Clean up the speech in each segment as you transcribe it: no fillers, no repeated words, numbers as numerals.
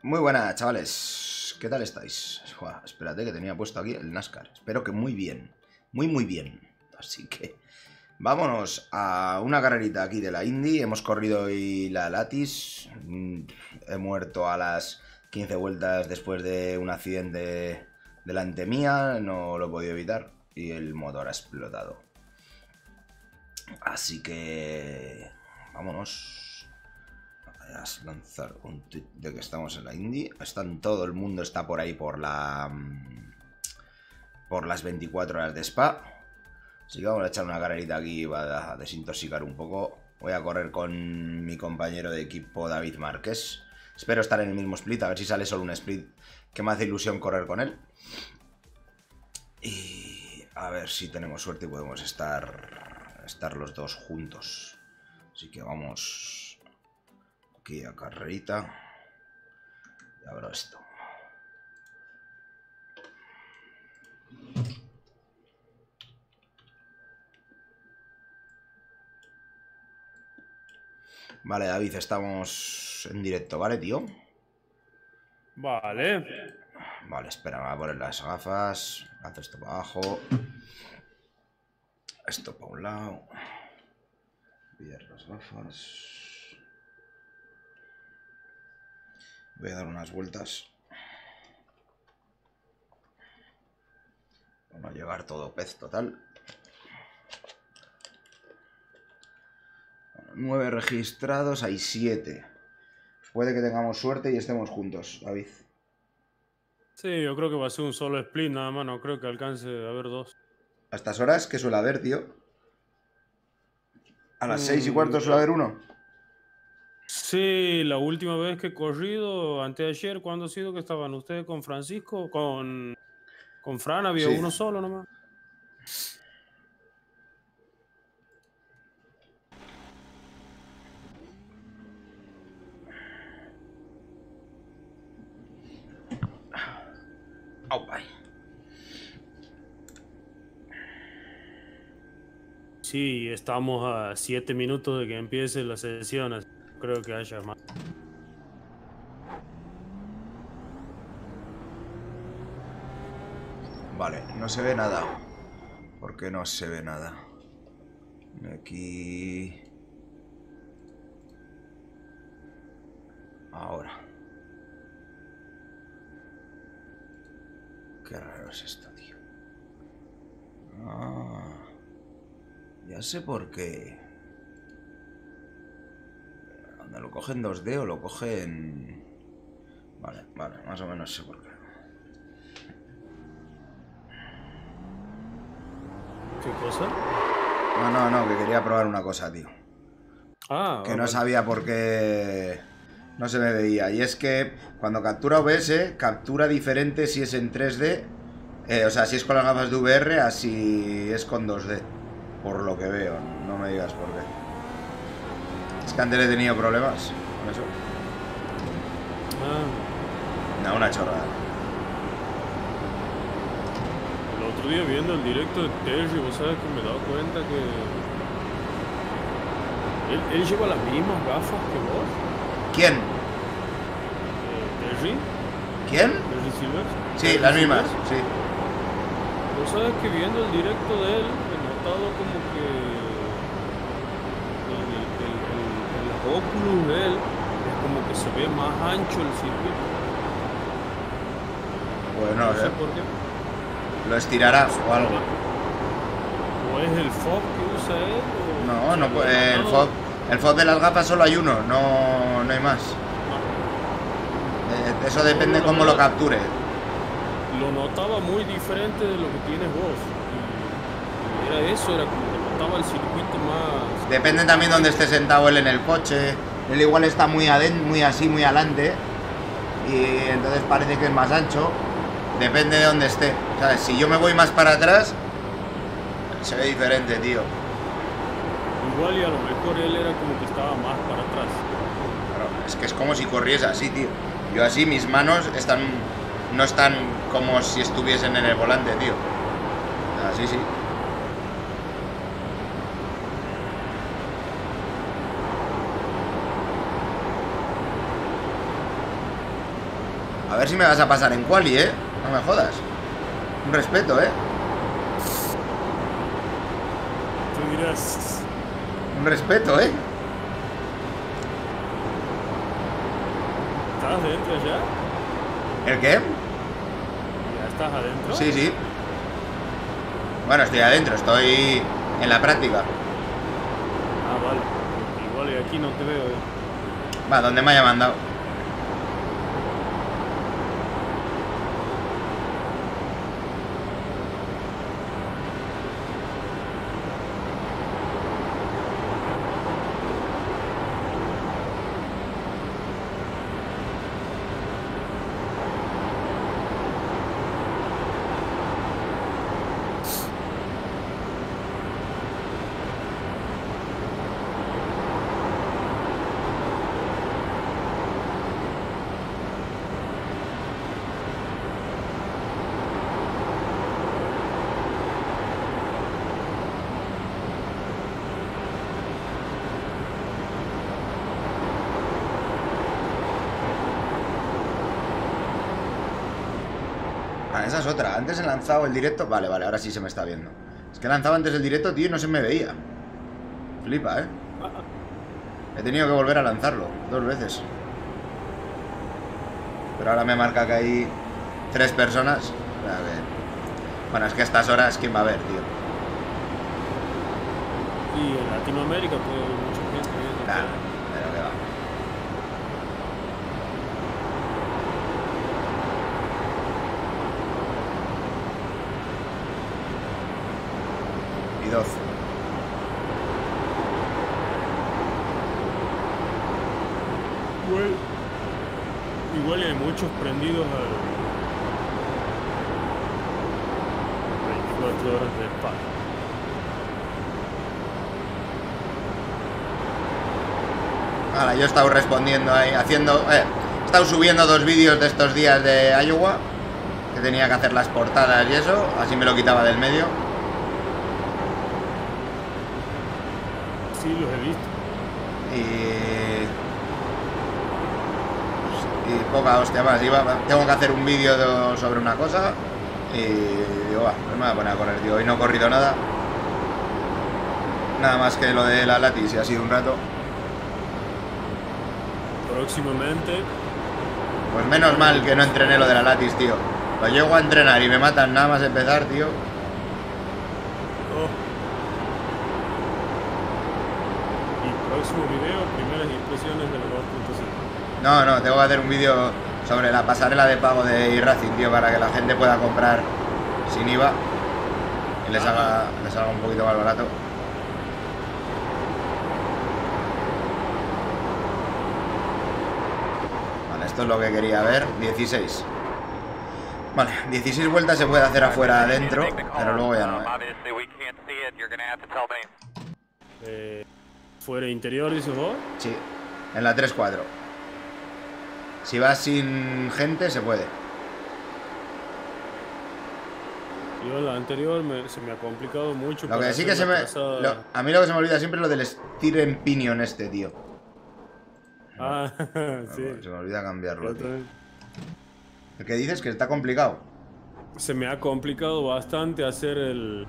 Muy buenas, chavales. ¿Qué tal estáis? Joder, espérate que tenía puesto aquí el NASCAR. Espero que muy bien. Muy bien. Así que vámonos a una carrerita aquí de la Indy. Hemos corrido hoy la Latis. He muerto a las 15 vueltas después de un accidente delante mía. No lo he podido evitar. Y el motor ha explotado. Así que vámonos a lanzar un tweet de que estamos en la Indy. Todo el mundo está por ahí por las 24 horas de Spa. Así que vamos a echar una carrerita aquí para desintoxicar un poco. Voy a correr con mi compañero de equipo David Márquez. Espero estar en el mismo split, a ver si sale solo un split, que me hace ilusión correr con él. Y a ver si tenemos suerte y podemos estar los dos juntos. Así que vamos aquí a carrerita. Y abro esto. Vale, David, estamos en directo, ¿vale, tío? Vale. Vale, espera, me voy a poner las gafas. Hago esto para abajo. Esto para un lado. Pillar las gafas. Voy a dar unas vueltas. Vamos a llevar todo pez total. 9 registrados, hay 7. Puede que tengamos suerte y estemos juntos, David. Sí, yo creo que va a ser un solo split nada más, no creo que alcance a haber dos. ¿A estas horas qué suele haber, tío? ¿A las 6:15 suele haber uno? Sí, la última vez que he corrido, antes de ayer, ¿cuándo ha sido que estaban ustedes con Francisco? Con Fran había Sí. uno solo nomás. Oh, bye. Sí, estamos a 7 minutos de que empiece la sesión, así que creo que haya más. Vale, no se ve nada. ¿Por qué no se ve nada? Aquí... Ahora. Qué raro es esto, tío. Ah, ya sé por qué. ¿Dónde lo cogen 2D o lo cogen...? Vale, más o menos sé por qué. ¿Qué cosa? No, que quería probar una cosa, tío. Que no vale. sabía por qué no se me veía. Y es que cuando captura OBS, captura diferente si es en 3D. O sea, si es con las gafas de VR, así es con 2D. Por lo que veo, no me digas por qué. Es que antes he tenido problemas con eso. No, una chorrada. El otro día viendo el directo de Terry, vos sabes que me he dado cuenta que él lleva las mismas gafas que vos. ¿Quién? Terry. ¿Quién? Terry Silver. Sí, Terry las mismas, Silver. sí. Vos sabes que viendo el directo de él, he notado como que el Oculus de él es como que se ve más ancho el circuito. Bueno, No sé por qué. lo estirará o algo. ¿O es el fog que usa él? No, pues el fog de las gafas solo hay uno, no hay más. Eso depende cómo lo capture. Lo notaba muy diferente de lo que tienes vos. Y era eso, era como que notaba el circuito más... Depende también de dónde esté sentado él en el coche. Él igual está muy adentro, muy así, muy adelante. Y entonces parece que es más ancho. Depende de dónde esté. ¿Sabes? Si yo me voy más para atrás, se ve diferente, tío. Igual y a lo mejor él era como que estaba más para atrás. Claro, es que es como si corriese así, tío. Yo así, mis manos no están como si estuviesen en el volante, tío. Así sí. A ver si me vas a pasar en quali, ¿eh? No me jodas. Un respeto, ¿eh? Tú dirás... Un respeto, ¿eh? ¿Estás dentro ya? ¿El qué? ¿Ya estás adentro? Sí, sí. Bueno, estoy adentro, estoy en la práctica. Ah, vale. Igual y aquí no te veo. Va, ¿dónde me haya mandado? Ah, esa es otra. Antes he lanzado el directo. Vale, vale, ahora sí se me está viendo. Es que he lanzado antes el directo, tío, y no se me veía. Flipa, ¿eh? He tenido que volver a lanzarlo 2 veces. Pero ahora me marca que hay 3 personas. A ver. Bueno, es que a estas horas, ¿quién va a ver, tío? Y en Latinoamérica puede haber mucha gente viendo. Claro, pero que va. Y 12. Igual hay muchos prendidos al 24 horas de paz. Ahora, yo he estado respondiendo ahí, haciendo... he estado subiendo 2 vídeos de estos días de Iowa, que tenía que hacer las portadas y eso, así me lo quitaba del medio. Sí, los he visto. Y poca hostia más. Tengo que hacer un vídeo sobre una cosa y digo, va, pues me voy a poner a correr, tío. Hoy no he corrido nada. Nada más que lo de la Latis y ha sido un rato. Próximamente. Pues menos mal que no entrené lo de la Latis, tío. Lo llego a entrenar y me matan nada más empezar, tío. Oh. Y próximo video, primeras impresiones de la 2.5. No, tengo que hacer un vídeo sobre la pasarela de pago de iRacing, tío, para que la gente pueda comprar sin IVA y les haga un poquito más barato. Vale, esto es lo que quería ver. 16. Vale, 16 vueltas se puede hacer afuera adentro, pero luego ya no, ¿Fuera interior, dices vos? Sí, en la 3-4. Si vas sin gente, se puede. Yo en la anterior se me ha complicado mucho. Lo que sí que se me... a mí lo que se me olvida siempre es lo del steering pinion este, tío. Ah, sí. Se me olvida cambiarlo, tío. ¿El que dices? Que está complicado. Se me ha complicado bastante hacer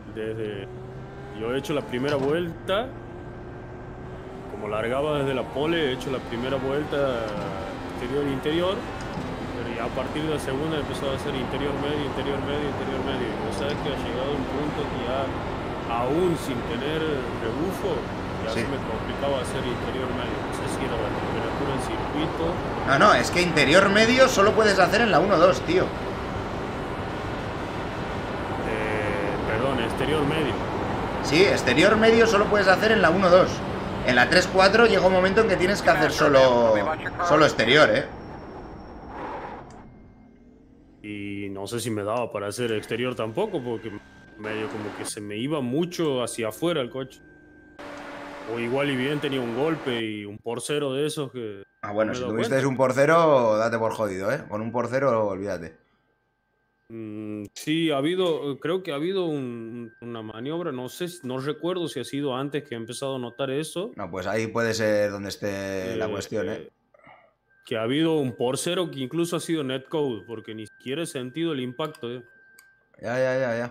yo he hecho la primera vuelta. Como largaba desde la pole, he hecho la primera vuelta exterior-interior. Pero ya a partir de la segunda empezó a hacer interior-medio, interior-medio, interior-medio. Y vos sabes que ha llegado un punto que ya, aún sin tener rebufo, ya Sí. se me complicaba hacer interior-medio. No sé si era la temperatura en circuito. No, es que interior medio solo puedes hacer en la 1-2, tío. Perdón, exterior-medio. Sí, exterior medio solo puedes hacer en la 1-2. En la 3-4 llega un momento en que tienes que hacer solo exterior, ¿eh? Y no sé si me daba para hacer exterior tampoco, porque medio como que se me iba mucho hacia afuera el coche. O igual y bien tenía un golpe y un porcero de esos que... Ah, bueno, no me si he dado tuviste cuenta. un porcero, date por jodido, ¿eh? Con un porcero, olvídate. Sí, creo que ha habido una maniobra, no recuerdo si ha sido antes que he empezado a notar eso. No, pues ahí puede ser donde esté la cuestión, ¿eh? que ha habido un por cero que incluso ha sido netcode, porque ni siquiera he sentido el impacto. Ya.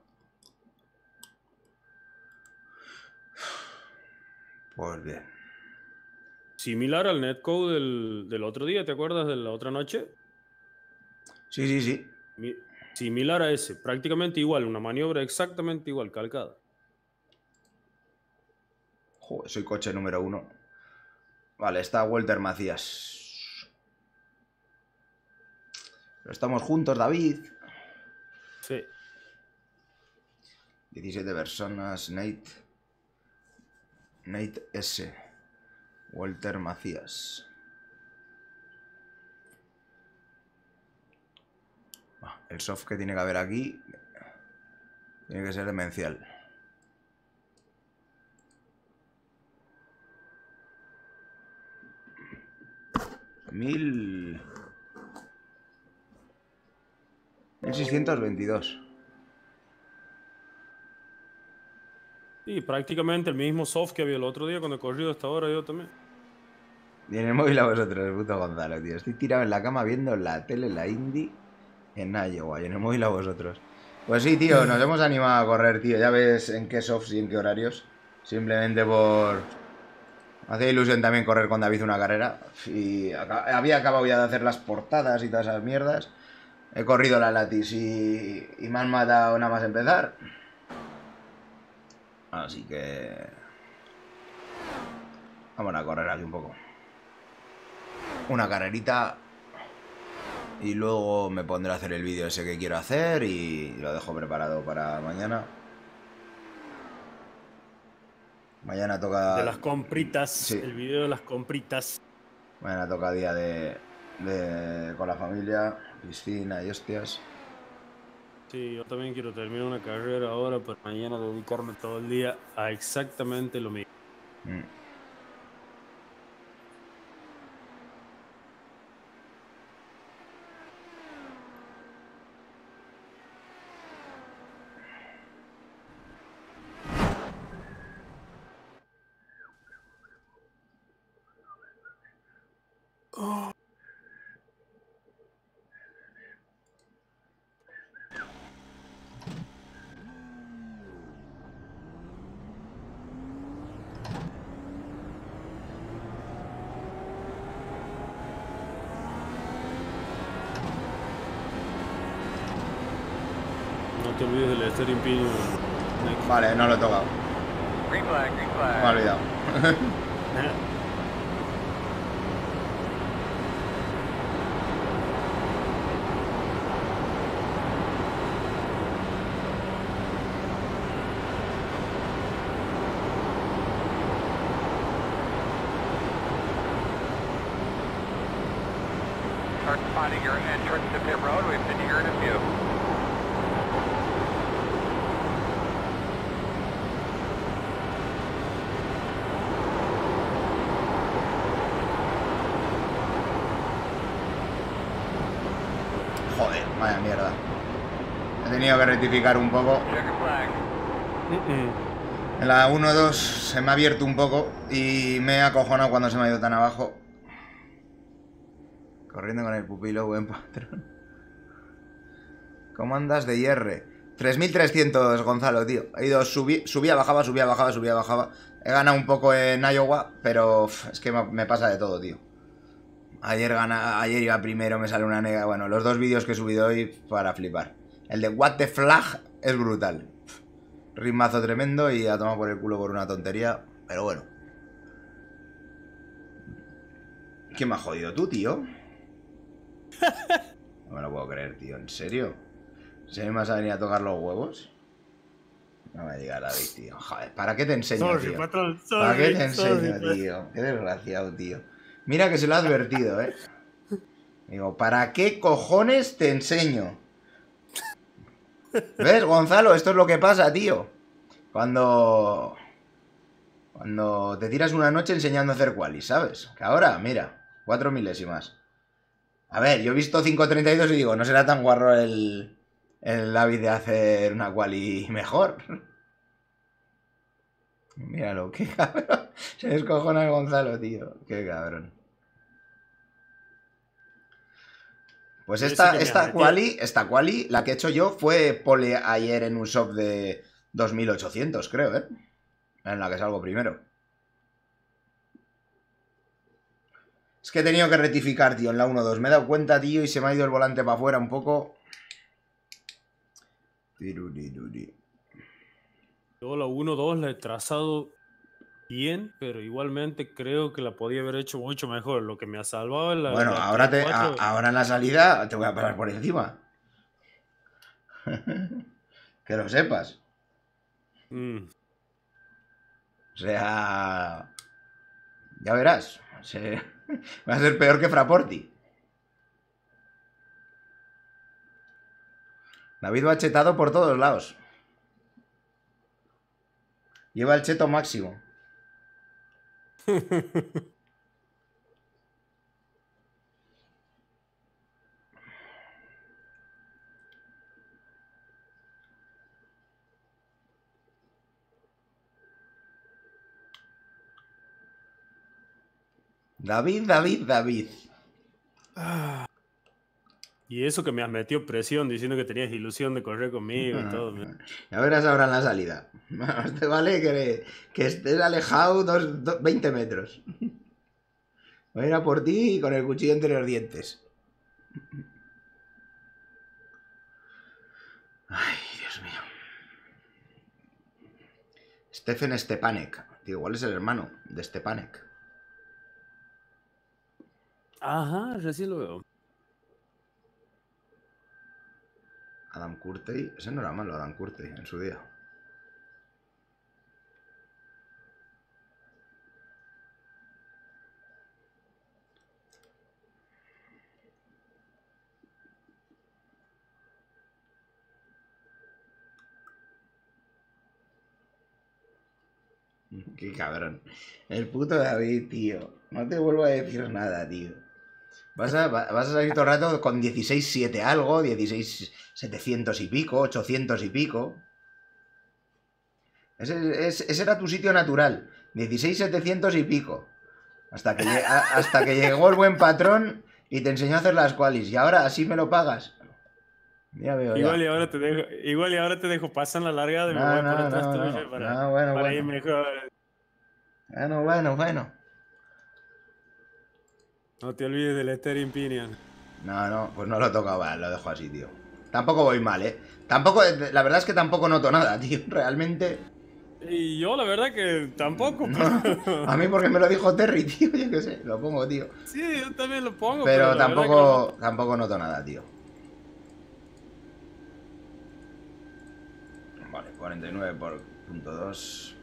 Pues bien. Similar al netcode del otro día, ¿te acuerdas de la otra noche? Sí. Similar a ese, prácticamente igual, una maniobra exactamente igual, calcada. Joder, soy coche número 1. Vale, está Walter Macías. Pero estamos juntos, David. Sí. 17 personas, Nate S. Walter Macías. El soft que tiene que haber aquí tiene que ser demencial. Mil 1622. Y prácticamente el mismo soft que había el otro día cuando he corrido hasta ahora yo también. Y en el móvil a vosotros, puto Gonzalo, tío. Estoy tirado en la cama viendo la tele, la indie, en Iowa. Y en el móvil a vosotros. Pues sí, tío, nos hemos animado a correr, tío. Ya ves en qué softs y en qué horarios. Simplemente por... Hacía ilusión también correr con David una carrera. Y había acabado ya de hacer las portadas y todas esas mierdas. He corrido la Latis y me han matado nada más empezar. Así que... vamos a correr aquí un poco. Una carrerita. Y luego me pondré a hacer el vídeo ese que quiero hacer y lo dejo preparado para mañana. Mañana toca... De las compritas, sí. El video de las compritas. Mañana toca día de con la familia, piscina y hostias. Sí, yo también quiero terminar una carrera ahora para mañana dedicarme todo el día a exactamente lo mismo. No te olvides del steering pin. Vale, no lo he tocado. Green flag, green flag. Me he olvidado. Start spotting your entrance to pit road. We've been here in a few. Joder, vaya mierda. He tenido que rectificar un poco. Checker flag. En la 1-2 se me ha abierto un poco y me he acojonado cuando se me ha ido tan abajo. Corriendo con el pupilo, buen patrón. ¿Cómo andas de IR? 3300, Gonzalo, tío. He ido, subía, bajaba, subía, bajaba, subía, bajaba. He ganado un poco en Iowa, pero es que me pasa de todo, tío. Ayer iba primero, me sale una nega. Bueno, los dos vídeos que he subido hoy para flipar. El de What the Flag es brutal. Ritmazo tremendo y a tomar por el culo por una tontería. Pero bueno. ¿Quién me ha jodido tú, tío? No me lo puedo creer, tío. ¿En serio? ¿Se me vas a venir a tocar los huevos? No me digas, David, tío. Joder, ¿para qué te enseño, Sorry, tío? patrón, ¿Para qué te sorry, enseño, tío? Qué desgraciado, tío. Mira que se lo he advertido, ¿eh? Digo, ¿para qué cojones te enseño? ¿Ves, Gonzalo? Esto es lo que pasa, tío. Cuando te tiras una noche enseñando a hacer qualis, ¿sabes? Que ahora, mira, 4 milésimas. A ver, yo he visto 5.32 y digo, no será tan guarro el David de hacer una quali mejor. Míralo, qué cabrón. Se descojona el Gonzalo, tío. Qué cabrón. Pues Ese esta, que me esta metí. quali, esta quali, la que he hecho yo, fue pole ayer en un shop de 2800, creo, ¿eh? En la que salgo primero. Es que he tenido que rectificar, tío, en la 1-2. Me he dado cuenta, tío, y se me ha ido el volante para afuera un poco. Tiruriruri. Yo la 1-2 la he trazado bien, pero igualmente creo que la podía haber hecho mucho mejor. Lo que me ha salvado es Bueno, la ahora, 3-4. ahora en la salida te voy a pasar por encima. Que lo sepas. Mm. O sea... Ya verás. Va a ser peor que Fraporti. David va chetado por todos lados. Lleva el cheto máximo. David, David, David. Y eso que me has metido presión diciendo que tenías ilusión de correr conmigo y todo. Ya verás ahora en la salida. Más te vale que estés alejado 20 metros. Voy a ir a por ti con el cuchillo entre los dientes. Ay, Dios mío. Stephen Stepanek. Tío, igual es el hermano de Stepanek. Ajá, recién lo veo. Adam Curtey. Ese no era malo, Adam Curtey, en su día. Qué cabrón. El puto David, tío. No te vuelvo a decir nada, tío. Vas a salir todo el rato con 16.7 algo, 16.700 y pico, 800 y pico. Ese era tu sitio natural. 16.700 y pico. Hasta que llegó el buen patrón y te enseñó a hacer las qualis. Y ahora así me lo pagas. Ya veo, Igual ya. y ahora te dejo pasar en la largada y me voy por atrás tuyo para bueno. ir mejor. Bueno. No te olvides del Steering Pinion. No, pues no lo tocaba, lo dejo así, tío. Tampoco voy mal, ¿eh? Tampoco, la verdad es que tampoco noto nada, tío. Realmente... Y yo la verdad que tampoco. No, a mí porque me lo dijo Terry, tío, yo qué sé, lo pongo, tío. Sí, yo también lo pongo. Pero la verdad que no. tampoco noto nada, tío. Vale, 49 por .2.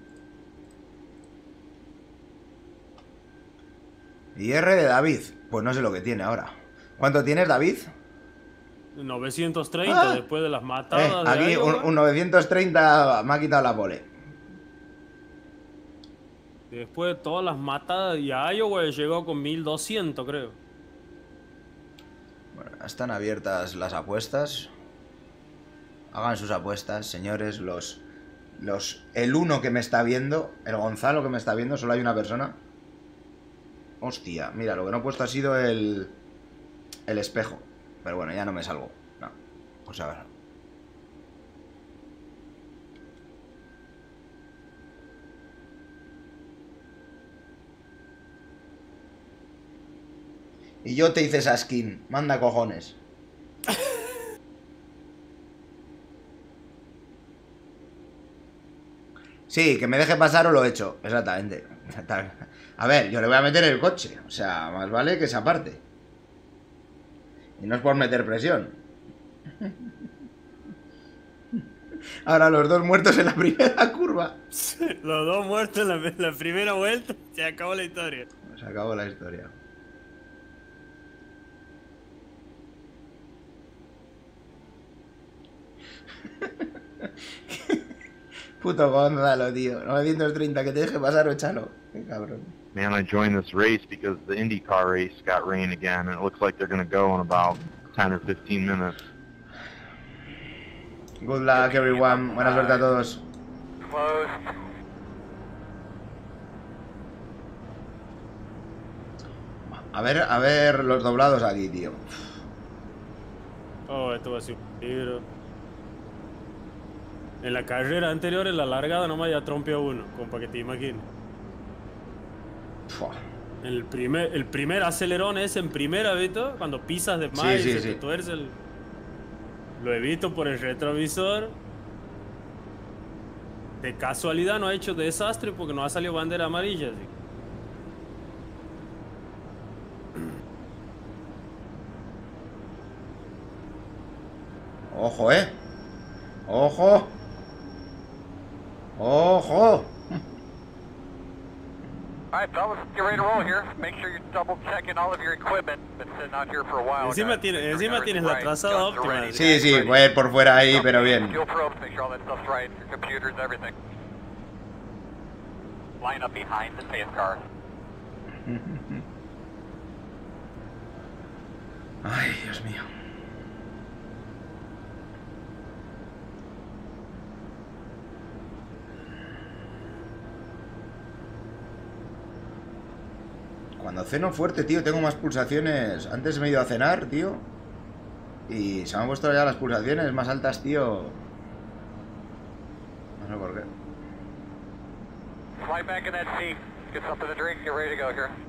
Y R de David, pues no sé lo que tiene ahora. ¿Cuánto tienes, David? 930 después de las matadas de aquí Iowa. un 930 me ha quitado la pole. Después de todas las matadas y a Iowa llegó con 1200, creo. Bueno, están abiertas las apuestas. Hagan sus apuestas, señores. El uno que me está viendo, el Gonzalo que me está viendo, solo hay una persona. Hostia, mira, lo que no he puesto ha sido el espejo. Pero bueno, ya no me salgo. No, pues a ver. Y yo te hice esa skin. Manda cojones. Sí, que me deje pasar o lo echo. Exactamente. A ver, yo le voy a meter el coche. O sea, más vale que se aparte. Y no es por meter presión. Ahora los dos muertos en la primera curva. Los dos muertos en la primera vuelta. Se acabó la historia. Se acabó la historia. Puto Gonzalo, tío. 930, que te deje pasar o échalo. Qué cabrón. Man, I joined this race because the IndyCar race got rain again, and it looks like they're going to go in about 10 or 15 minutes. Good luck, everyone. Buena suerte a todos. Closed. A ver los doblados aquí, tío. Oh, esto va a ser un tiro. En la carrera anterior, en la largada, nomás ya trompeó a uno, como para que te imagines. Fua. El primer acelerón ese en primera, ¿viste? Cuando pisas de más Sí, y sí, se sí. te tuerce el... Lo he visto por el retrovisor. De casualidad no ha hecho desastre porque no ha salido bandera amarilla. ¿Sí? Ojo, ojo. Ojo. All right, fellas, get ready to roll here. Make sure you're double checking all of your equipment. Been sitting out here for a while. Encima, guys. encima tienes la Right, trazada guns are óptima. ready. Sí, sí, voy a ir por fuera ahí, pero bien. Fuel probes, make sure all that stuff's right. Your computers, everything. Line up behind the safe car. Ay, Dios mío. Cuando ceno fuerte, tío, tengo más pulsaciones. Antes me he ido a cenar, tío, y se me han puesto ya las pulsaciones más altas, tío. No sé por qué. Slide back in that seat. Get something to drink. Get ready to go here.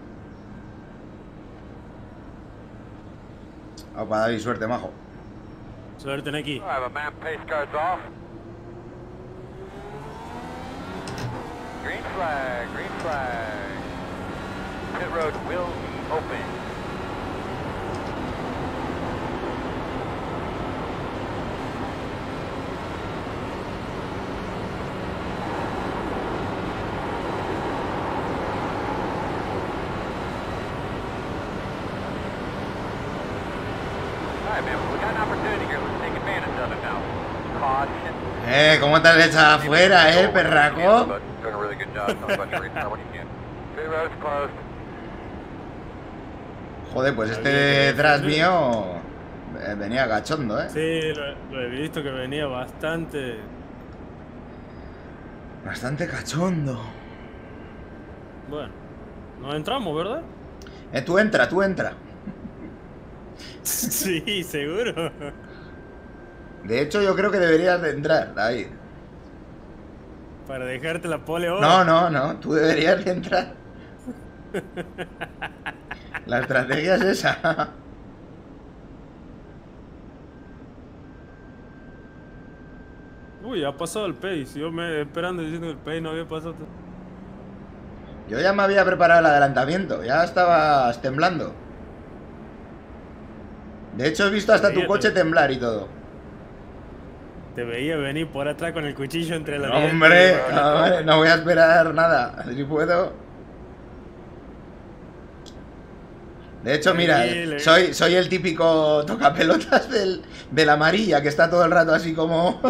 Opa, David, suerte, majo. Suerte en aquí. I have a map pace cards off. Green flag, green flag. Pit road will be open. Alright, man, we got an opportunity here. Let's take advantage of it now. Caution. ¿Cómo te has echado afuera, perraco? Doing a really good job. Not about to restart when you can. Pit road's closed. Joder, pues este detrás mío venía cachondo, Sí, lo he visto que venía bastante. Bastante cachondo. Bueno, nos entramos, ¿verdad? Tú entra, tú entra. Sí, seguro. De hecho, yo creo que deberías de entrar, David. Para dejarte la pole ahora. No, no, no, tú deberías de entrar. La estrategia es esa. Uy, ha pasado el pace. Yo me esperando diciendo que el pace no había pasado. Yo ya me había preparado el adelantamiento, ya estabas temblando. De hecho, he visto hasta tu coche temblar y todo. Te veía venir por atrás con el cuchillo entre las No, hombre, no voy a esperar nada. Si puedo. De hecho, mira, soy el típico tocapelotas de la amarilla, que está todo el rato así como...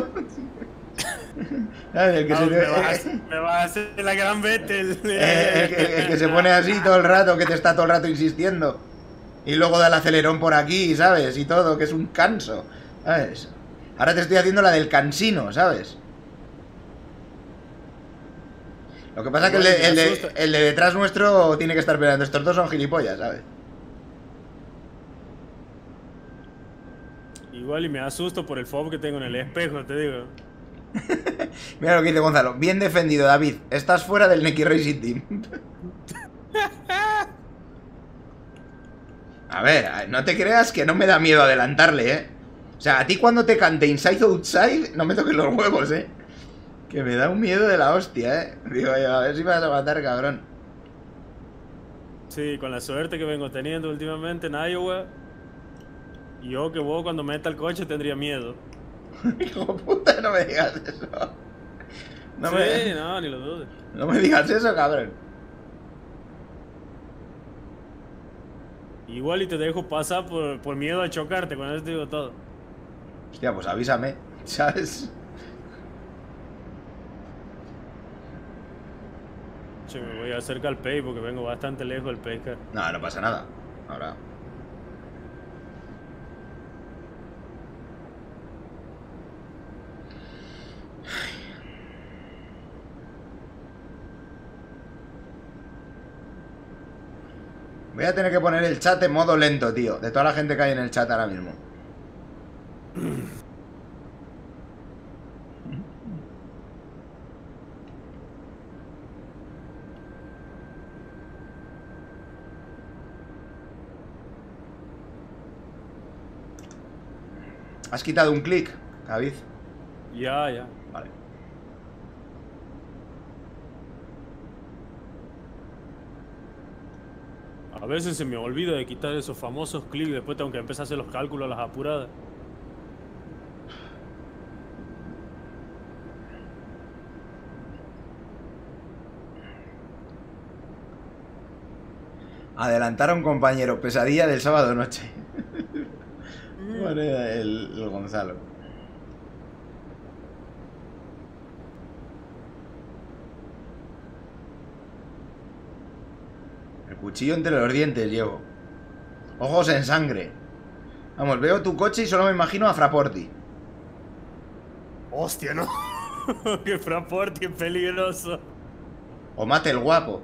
El que me vas a hacer la gran Vettel. el que se pone así todo el rato, que te está todo el rato insistiendo. Y luego da el acelerón por aquí, ¿sabes? Y todo, que es un canso, ¿sabes? Ahora te estoy haciendo la del cansino, ¿sabes? Lo que pasa es que el de detrás nuestro tiene que estar esperando. Estos dos son gilipollas, ¿sabes? Igual y me asusto por el fob que tengo en el espejo, te digo. Mira lo que dice Gonzalo. Bien defendido, David. Estás fuera del Neki Racing Team. A ver, no te creas que no me da miedo adelantarle, ¿eh? O sea, a ti cuando te cante Inside Outside, no me toques los huevos, ¿eh? Que me da un miedo de la hostia, ¿eh? Digo yo, a ver si me vas a matar, cabrón. Sí, con la suerte que vengo teniendo últimamente en Iowa. Yo que vos cuando meta el coche tendría miedo. Hijo puta, no me digas eso. No, ni lo dudes. No me digas eso, cabrón. Igual y te dejo pasar por miedo a chocarte, con eso te digo todo. Hostia, pues avísame, ¿sabes? Che, me voy a acercar al pay porque vengo bastante lejos del pay car. No, no pasa nada. Ahora... Voy a tener que poner el chat en modo lento, tío. De toda la gente que hay en el chat ahora mismo. ¿Has quitado un clic, David? Ya. Vale. A veces se me olvida de quitar esos famosos clics, después tengo que empezar a hacer los cálculos a las apuradas. Adelantar a un compañero, pesadilla del sábado noche. Bueno, el Gonzalo. El cuchillo entre los dientes llevo. Ojos en sangre. Vamos, veo tu coche y solo me imagino a Fraporti. Hostia, ¿no? Qué Fraporti, qué peligroso. O Mate el guapo.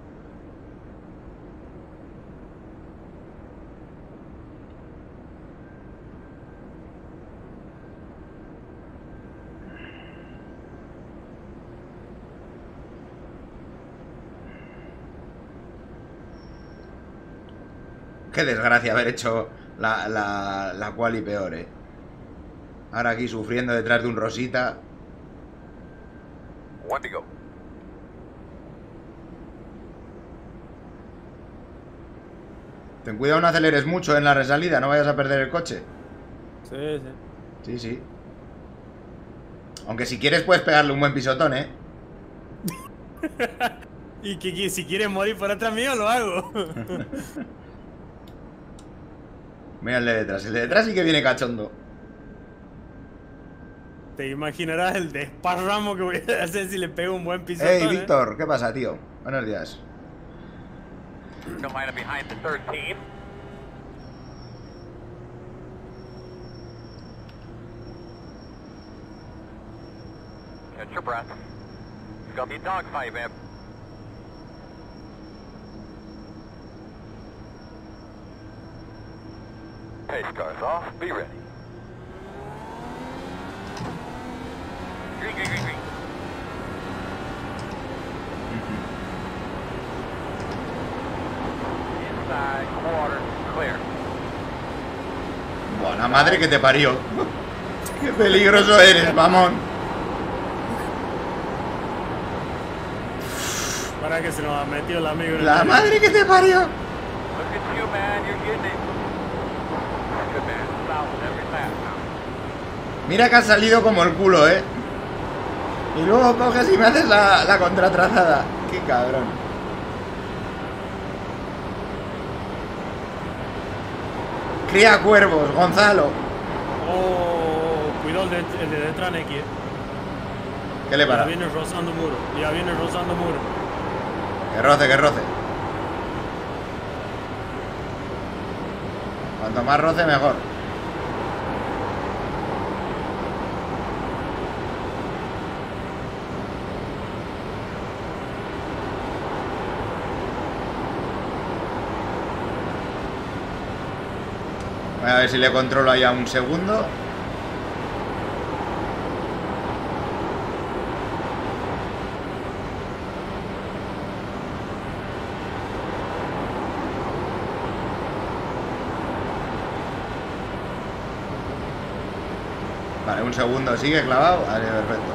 Qué desgracia haber hecho la quali peor, Ahora aquí sufriendo detrás de un Rosita. One to go. Ten cuidado, no aceleres mucho en la resalida, no vayas a perder el coche. Sí. Sí. Aunque si quieres puedes pegarle un buen pisotón, Y que si quieres morir por atrás mío, lo hago. Mira el de detrás sí que viene cachondo. Te imaginarás el desparramo que voy a hacer si le pego un buen pisotón. Hey, Víctor, ¿qué pasa, tío? Buenos días. Come line up behind the 13. Catch your breath. It's gonna be a dogfight, man. Pace cars off. Be ready. Green. Inside, quarter, clear. Buena madre que te parió. Qué peligroso eres, mamón. Para que se nos ha metido el amigo en el La medio. madre que te parió. Look at you, man. You're getting it. Good man. Solid every lap now. Mira que has salido como el culo, Y luego coges y me haces la contratrazada. Qué cabrón. Cría cuervos, Gonzalo. Oh, cuidado el de detrás, Neki. ¿Qué le Ya para? viene rozando muro. Que roce. Cuanto más roce, mejor. Voy a ver si le controlo ahí a un segundo. Vale, un segundo, sigue clavado. Vale, perfecto.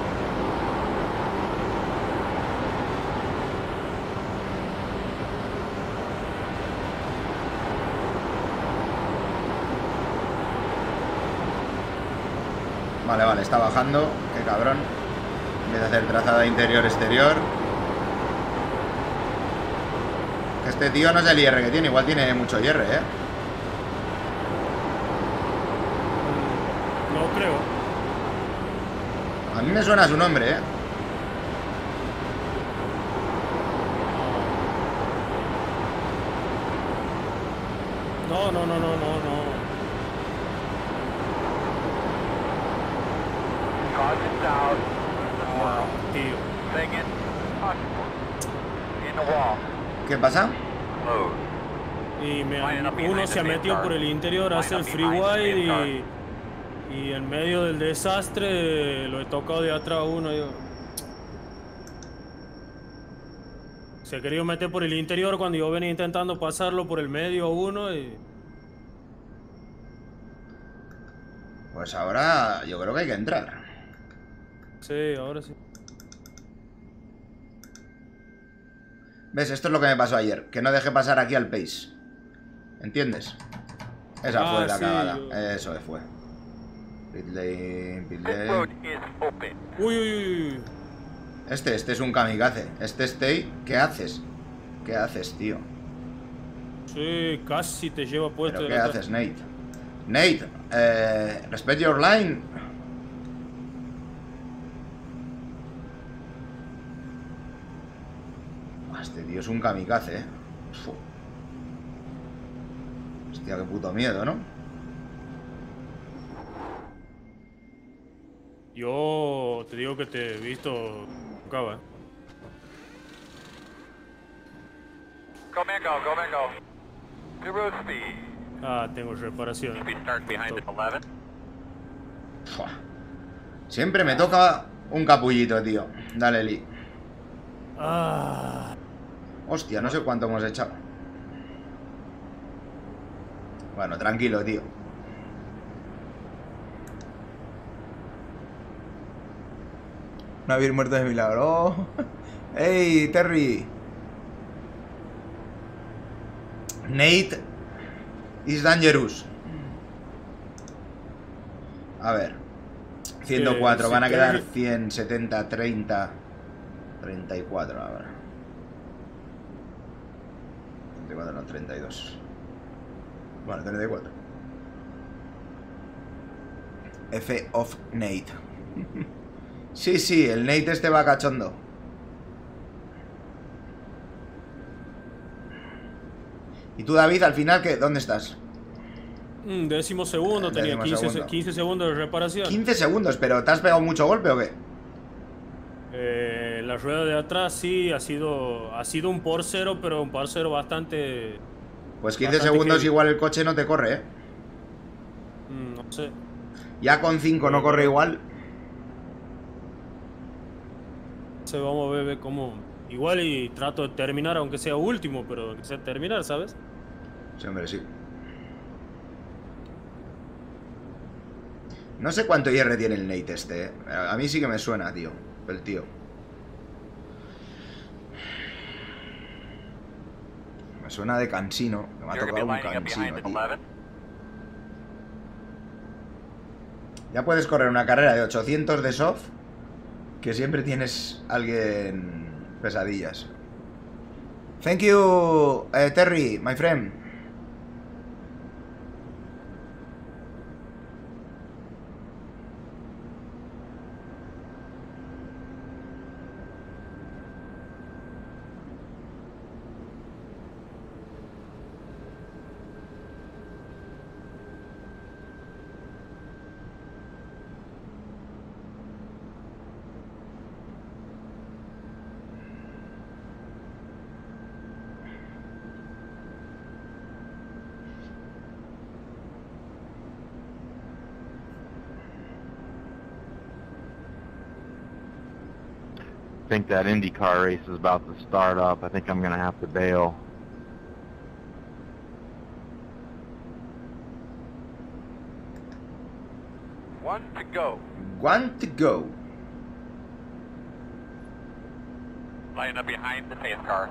Vale, está bajando. Qué cabrón. Empieza a hacer trazada interior-exterior. Este tío no es el IR que tiene, igual tiene mucho IR, No creo. A mí me suena su nombre, No. Caution's out. Ah, tío. Thing in. Caution point. In the wall. ¿Qué pasa? Close. Y uno se ha metido por el interior, hace el freeway y en medio del desastre lo he tocado de atrás a uno. Se ha querido meter por el interior cuando yo venía intentando pasarlo por el medio a uno y... Pues ahora yo creo que hay que entrar. Sí, ahora sí. ¿Ves? Esto es lo que me pasó ayer. Que no dejé pasar aquí al pace. ¿Entiendes? Esa fue la sí, cagada. yo- Eso fue. Pit lane, pit Pit road lane. is open. Uy, uy, uy, uy. Este es un kamikaze. Este stay. ¿Qué haces? ¿Qué haces, tío? Sí, casi te lleva puesto. ¿Pero de qué la haces, Nate? Nate, respect your line. Buah, este tío es un kamikaze, eh. Fu. Hostia, qué puto miedo, ¿no? Yo te digo que te he visto. Acaba. Go man, go, go man, go. Pit road speed. Ah, tengo reparación. Speed starts behind at 11. Fua. Siempre me toca un capullito, tío. Dale, Lee. Ah, Hostia, no sé cuánto hemos echado. Bueno, tranquilo, tío. No habéis muerto de milagro. Oh. ¡Ey, Terry! Nate is dangerous. A ver. 104, si van a quedar Terry- 100, 70, 30, 34 ahora. 34, no, 32. Bueno, 34. F of Nate. Sí, sí, el Nate este va cachondo. ¿Y tú, David, al final qué? ¿Dónde estás? décimo segundo, tenía Décimo 15, segundo. 15 segundos de reparación. 15 segundos, pero ¿te has pegado mucho golpe o qué? La rueda de atrás sí ha sido un por cero, pero un por cero bastante. Pues 15 Bastante segundos heavy. igual el coche no te corre, ¿eh? No sé. Ya con 5 no corre igual. Se vamos a ver cómo. Igual y trato de terminar, aunque sea último, pero que sea terminar, ¿sabes? Sí, hombre, sí. No sé cuánto IR tiene el Nate este, ¿eh? A mí sí que me suena, tío. El tío. Me suena de cansino. Que me ha You're gonna be tocado un lining up behind cansino, at tío. 11. Ya puedes correr una carrera de 800 de soft, que siempre tienes alguien pesadillas. Thank you, Terry, my friend. I think that IndyCar race is about to start up. I think I'm gonna have to bail. One to go. Want to go. Lining up behind the pace car.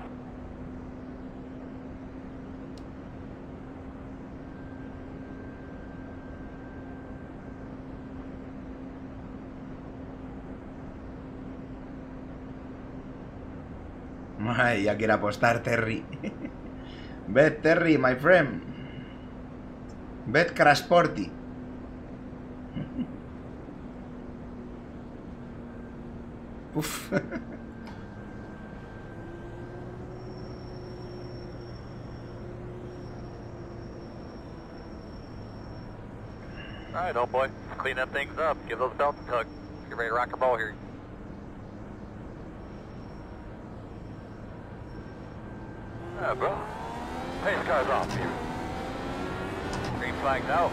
Ay, ya quiere apostar Terry. Bet Terry, my friend. Bet Crasporty. Uf. Alright, old boy. Let's clean up things up. Give those belts a tug. Get ready to rock and roll here. Yeah, bro. Pace car's off here. Green flag's out.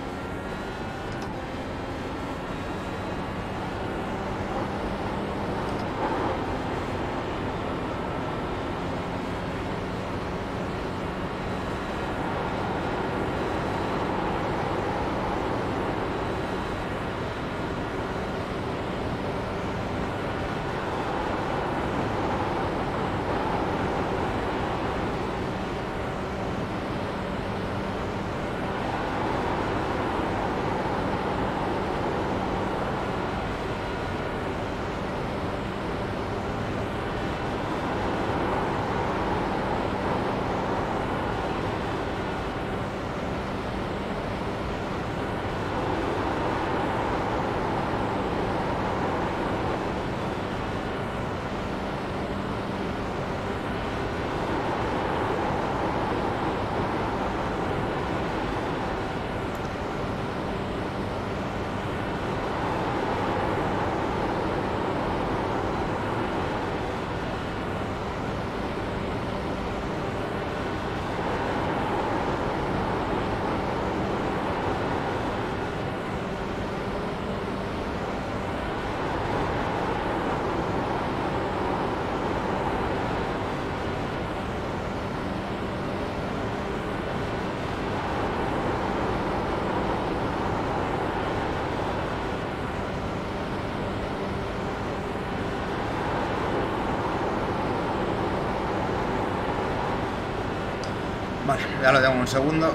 Vale, ya lo tengo un segundo.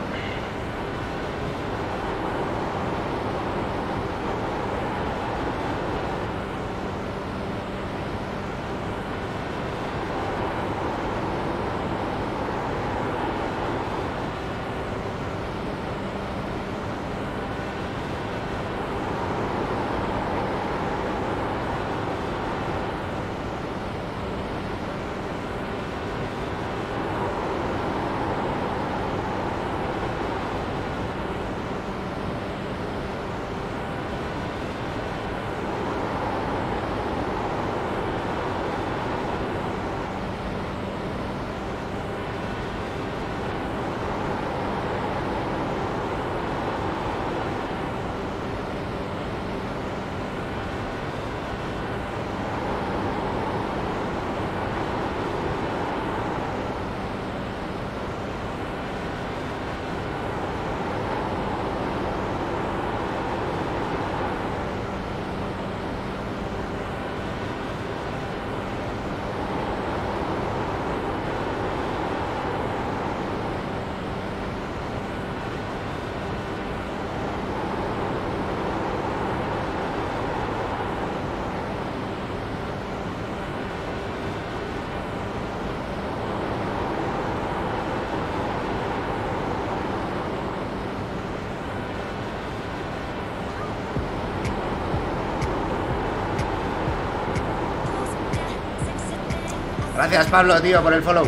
Gracias, Pablo, tío, por el follow.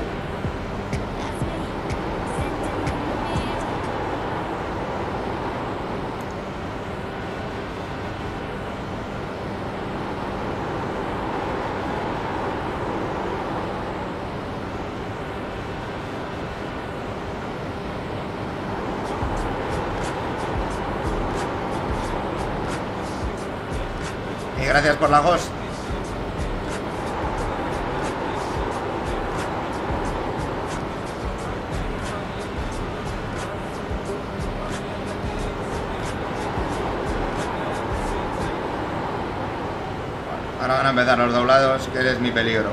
Y gracias por la host. Ahora van a empezar los doblados, que eres mi peligro.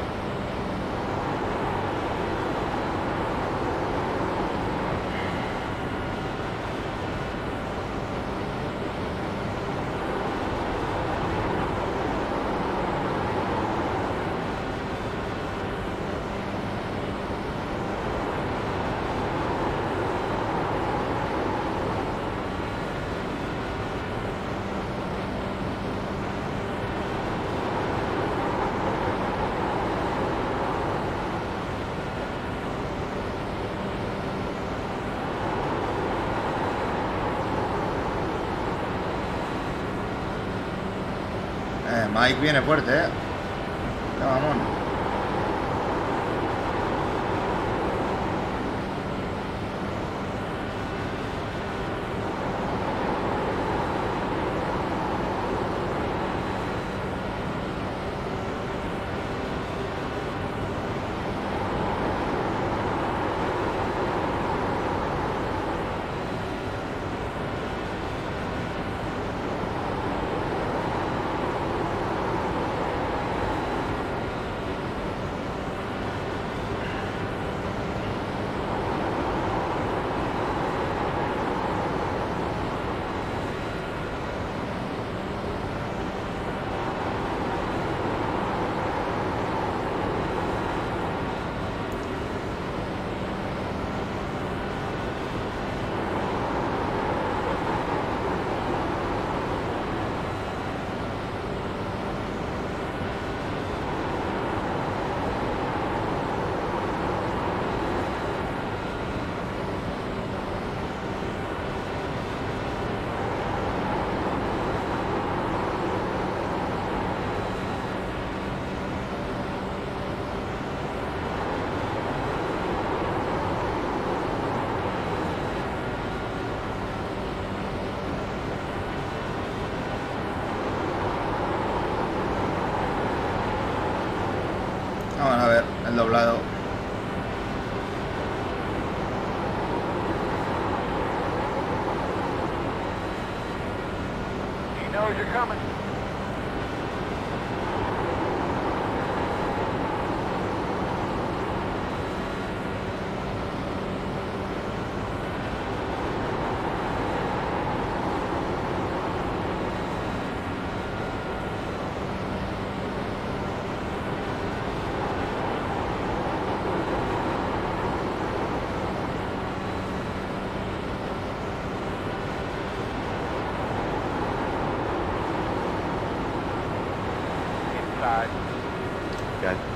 Mike viene fuerte, Qué mamón. Vamos a ver el doblado. He knows you're coming.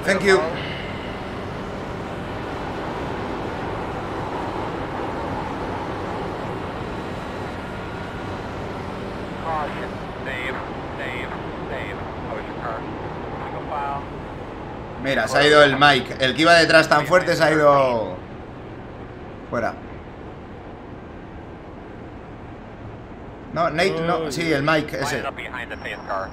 Thank you. Caution. Save. Push your car. Single file. Mira, se ha ido el Mike. El que iba detrás tan fuerte se ha ido fuera. No, Nate, no. Sí, el Mike, ese. Line up behind the faith car.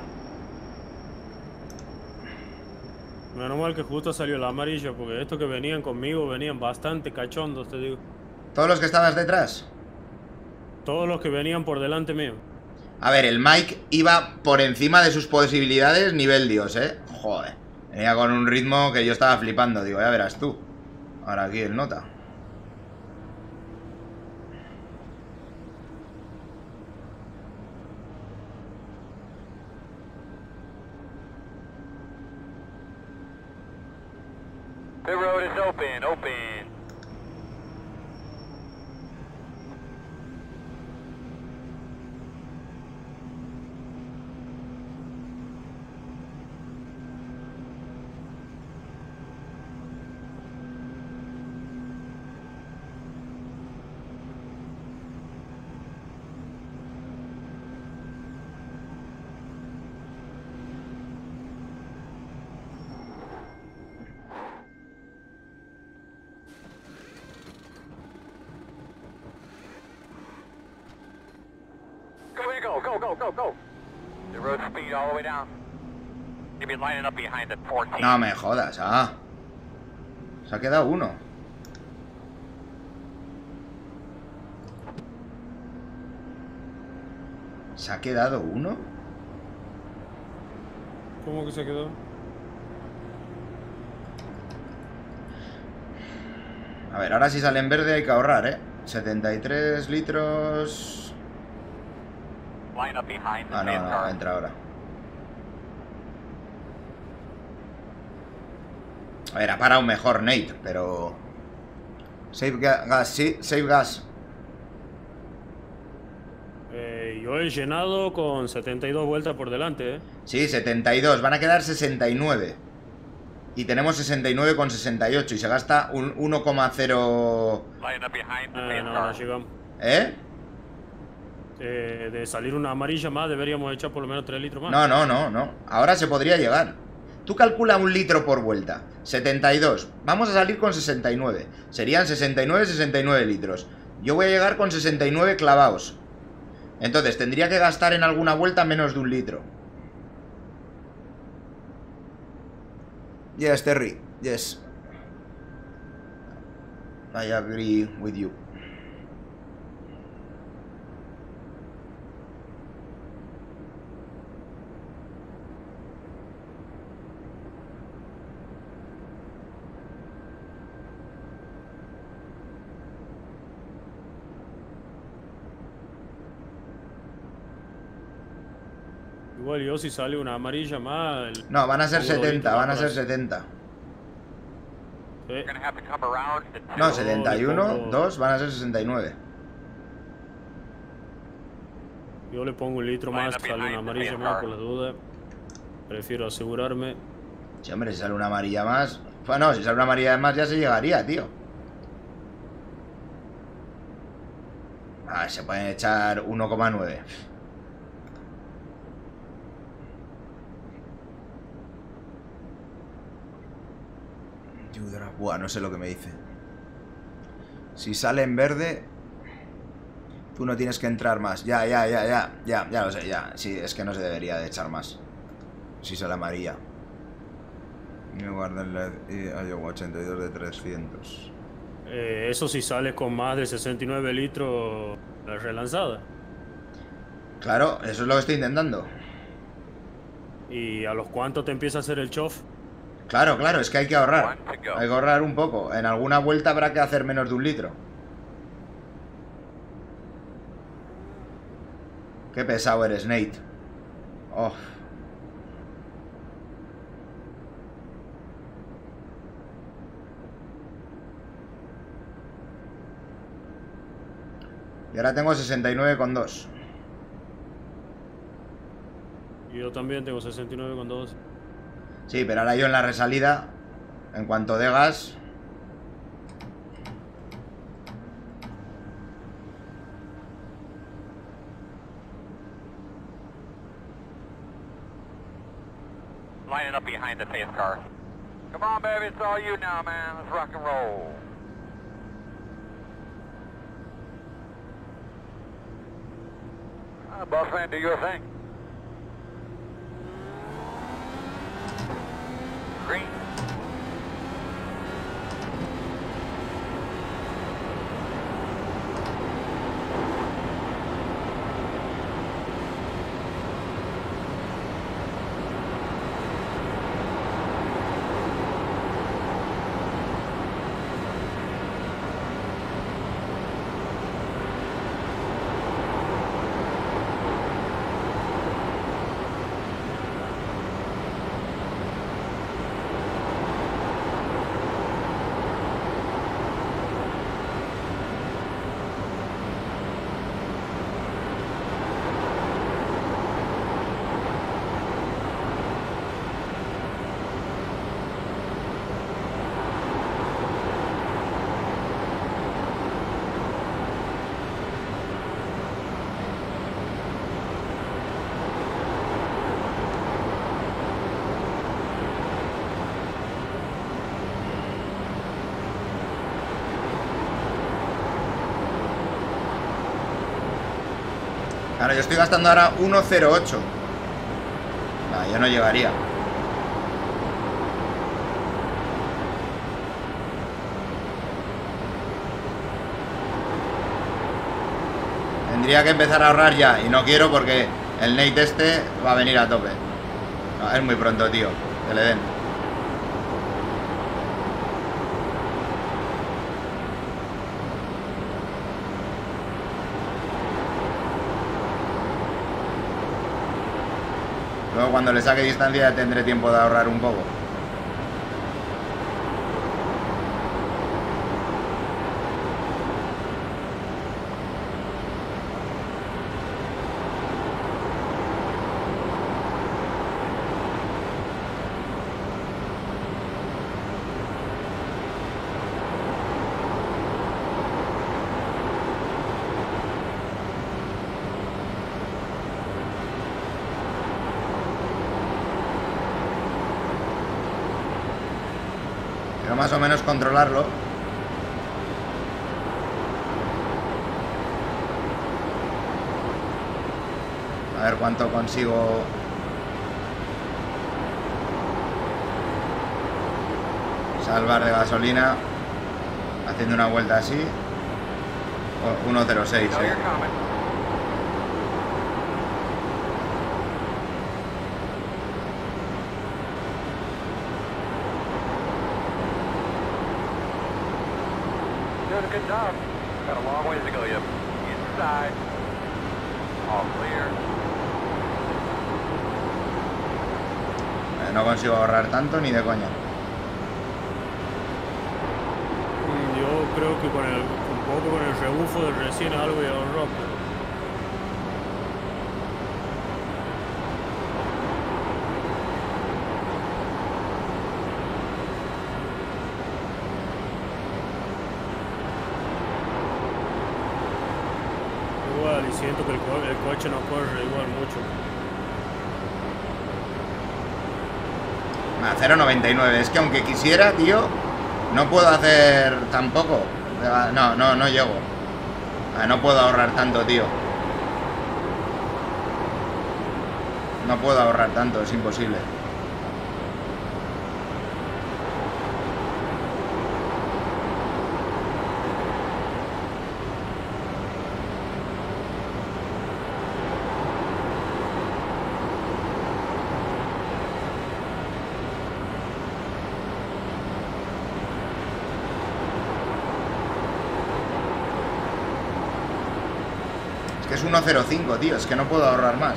Menos mal que justo salió el amarillo, porque estos que venían conmigo venían bastante cachondos, te digo. ¿Todos los que estabas detrás? Todos los que venían por delante mío. A ver, el Mike iba por encima de sus posibilidades nivel Dios, ¿eh? Joder. Venía con un ritmo que yo estaba flipando. Digo, ya verás tú. Ahora aquí el nota. The road is open. Go. The road speed all the way down. You'll be lining up behind the 14. No me jodas, se ha quedado uno. ¿Se ha quedado uno? ¿Cómo que se quedó? A ver, ahora si sale en verde hay que ahorrar, 73 litros... Line up behind the Ah, faith no, car. entra ahora. A ver, ha parado mejor Nate, pero... Save gas, sí, save gas. Yo he llenado con 72 vueltas por delante, Sí, 72, van a quedar 69. Y tenemos 69 con 68 y se gasta un 1,0... Line up behind the faith No car. llegamos. ¿Eh? De salir una amarilla más, deberíamos echar por lo menos 3 litros más. No. Ahora se podría llegar. Tú calcula 1 litro por vuelta. 72. Vamos a salir con 69. Serían 69 litros. Yo voy a llegar con 69 clavados. Entonces tendría que gastar en alguna vuelta menos de 1 litro. Yes, Terry. Yes. I agree with you. Igual yo si sale una amarilla más... No, van a ser pongo 70, dos van a ser litros 70. más. You're gonna have to come around the No, two. 71, pongo- 2 van a ser 69. Yo le pongo 1 litro más, sale una amarilla más por las dudas. Prefiero asegurarme. Sí, hombre, si sale una amarilla más... Bueno, si sale una amarilla más ya se llegaría, tío. Se pueden echar 1,9. Buah, no sé lo que me dice. Si sale en verde, tú no tienes que entrar más. Ya lo sé, ya. Sí, es que no se debería de echar más. Si sale amarilla. New Garden LED y Iowa 82 de 300. Eso si sales con más de 69 litros la relanzada. Claro, eso es lo que estoy intentando. ¿Y a los cuantos te empieza a hacer el chof? Claro, es que hay que ahorrar. One to go. Hay que ahorrar un poco. En alguna vuelta habrá que hacer menos de 1 litro. Qué pesado eres, Nate. Oh. Y ahora tengo 69,2. Y yo también tengo 69,2. Sí, pero ahora yo en la resalida En cuanto de gas... Lining up behind the faith car. Come on, baby, it's all you now, man. Let's rock and roll. Boss man, do your thing. Green. Claro, yo estoy gastando ahora 1.08. Nah, yo no llegaría. Tendría que empezar a ahorrar ya. Y no quiero porque el Nate este va a venir a tope. No, es muy pronto, tío. Que le den. Luego cuando le saque distancia ya tendré tiempo de ahorrar un poco. Quiero más o menos controlarlo. A ver cuánto consigo. Salvar de gasolina haciendo una vuelta así. 1.06, No, you're coming. Doing a good job. Got a long ways to go yet. Inside. All clear. No consigo ahorrar tanto ni de coña. Yo creo que con un poco con el rebufo del recién algo y ahorró, pero... Igual, y siento que el coche no corre igual mucho. A 0.99. Es que aunque quisiera, tío, no puedo hacer tampoco. No llego. No puedo ahorrar tanto, tío. No puedo ahorrar tanto, es imposible. Es 1.05, tío, es que no puedo ahorrar más.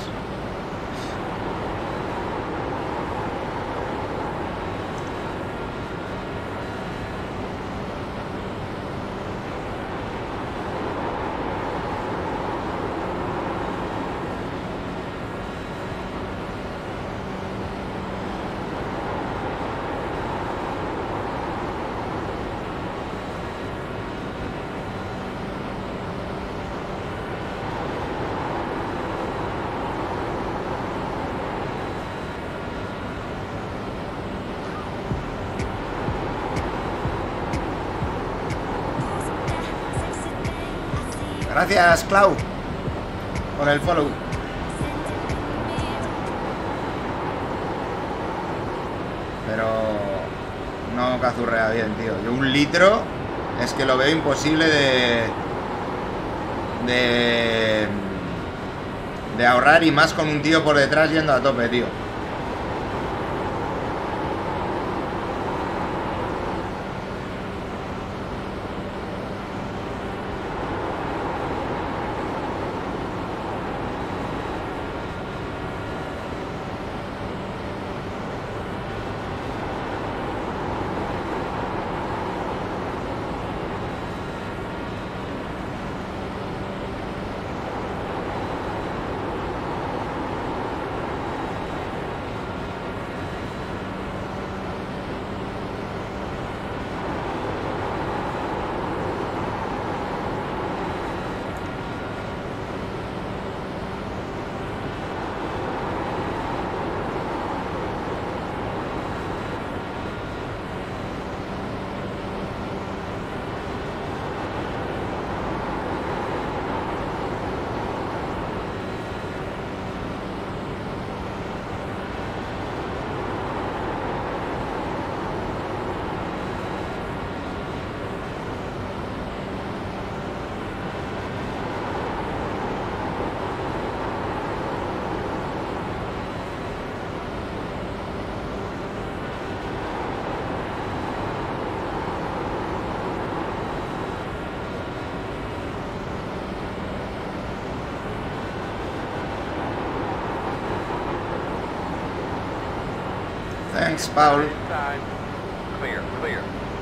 Gracias, Clau, por el follow. Pero no cazurrea bien, tío. Yo 1 litro es que lo veo imposible de ahorrar, y más con un tío por detrás yendo a tope, tío. Thanks, Paul. Inside. Clear, clear.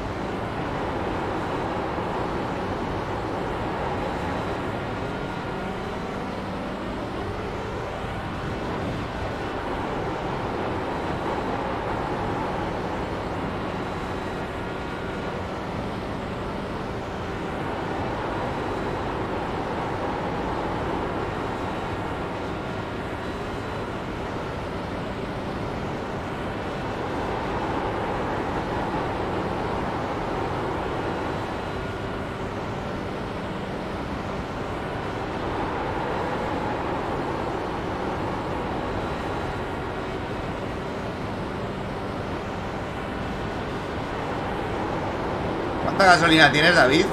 ¿Cuánta gasolina tienes, David?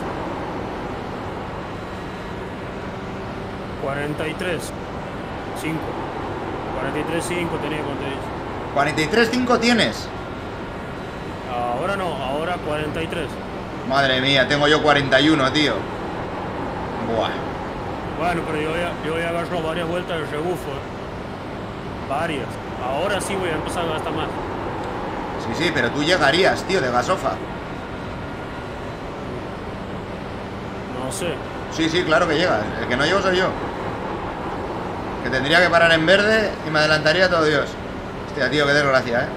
43. 5. 43.5 tenía cuando te dije. ¿43,5 tienes? Ahora no, ahora 43. Madre mía, tengo yo 41, tío. Buah. Bueno, pero yo ya agarro varias vueltas de rebufo. Varias. Ahora sí voy a empezar a gastar más. Sí, pero tú llegarías, tío, de gasofa. No sé. Sí, claro que llegas. El que no llego soy yo. Que tendría que parar en verde y me adelantaría todo Dios. Hostia, tío, qué desgracia, ¿eh?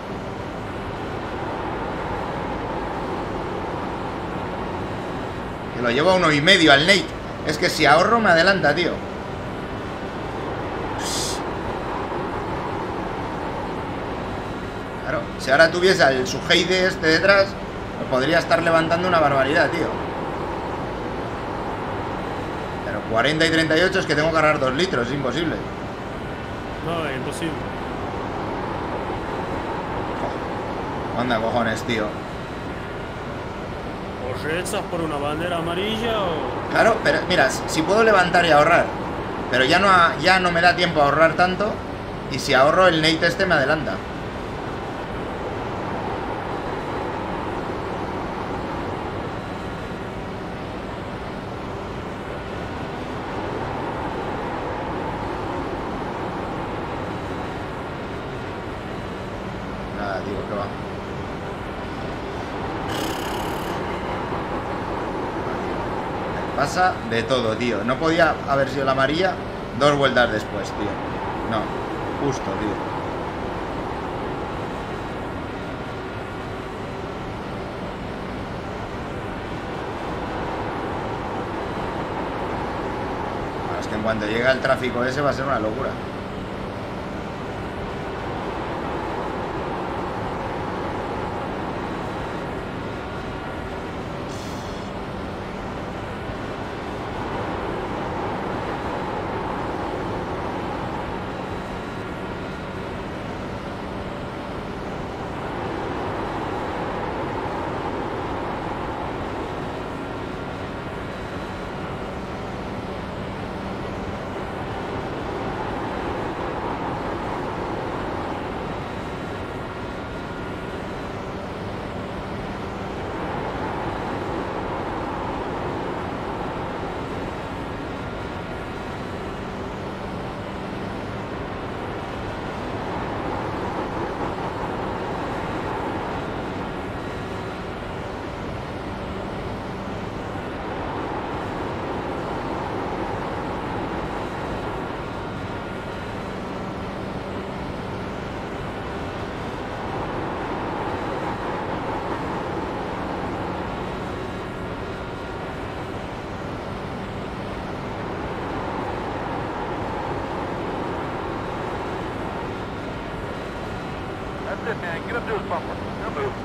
Que lo llevo a 1,5 al Nate. Es que si ahorro me adelanta, tío. Claro, si ahora tuviese al Suheide este detrás, me podría estar levantando una barbaridad, tío. Pero 40 y 38 es que tengo que cargar 2 litros, es imposible. No, es imposible. Anda, cojones, tío. O rezas por una bandera amarilla o... Claro, pero mira, si puedo levantar y ahorrar, pero ya no me da tiempo a ahorrar tanto, y si ahorro el Nate este me adelanta. Nada, tío, que va. Pasa de todo, tío. No podía haber sido la amarilla 2 vueltas después, tío. No, justo, tío. Es que en cuanto llegue el tráfico ese va a ser una locura. Get up to his bumper. He'll move.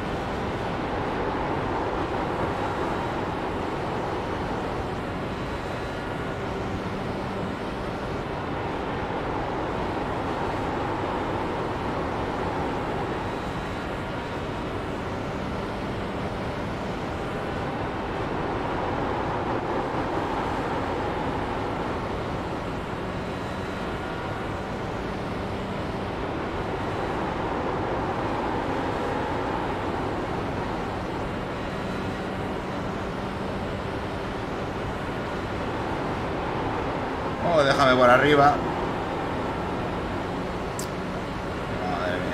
Oh, déjame por arriba. Madre mía.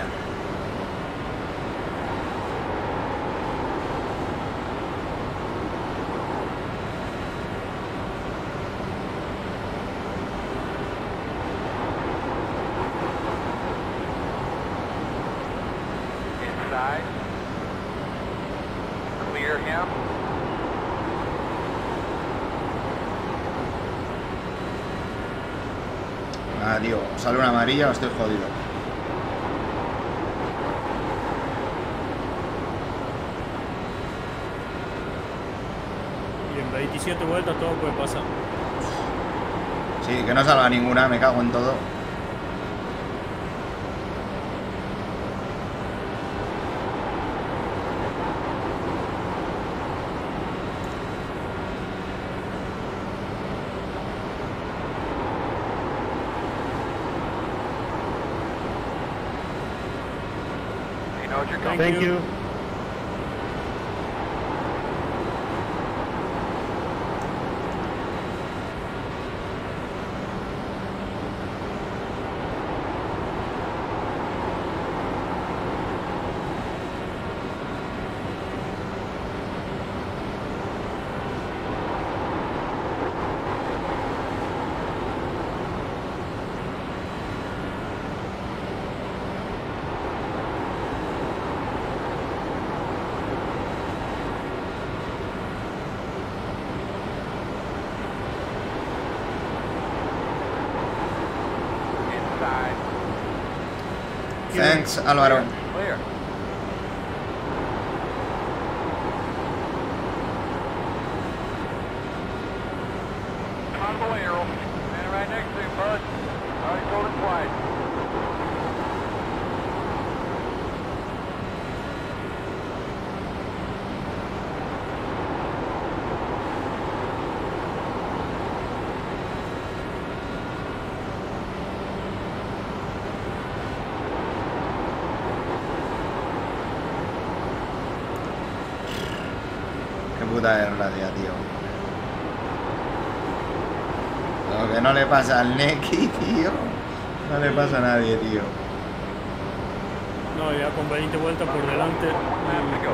Inside. Clear him. Ah, tío, sale una amarilla o estoy jodido. Y en 27 vueltas todo puede pasar. Sí, que no salga ninguna, me cago en todo. You know what you're coming. Thank you. Inside. Thanks, Álvaro. Clear. On the way, Earl. Man right next to him, bud. Already told him twice. Qué puta desgracia, tío. Lo que no le pasa al Neki, tío. No le pasa a nadie, tío. No, ya con 20 vueltas por delante. Lap to go.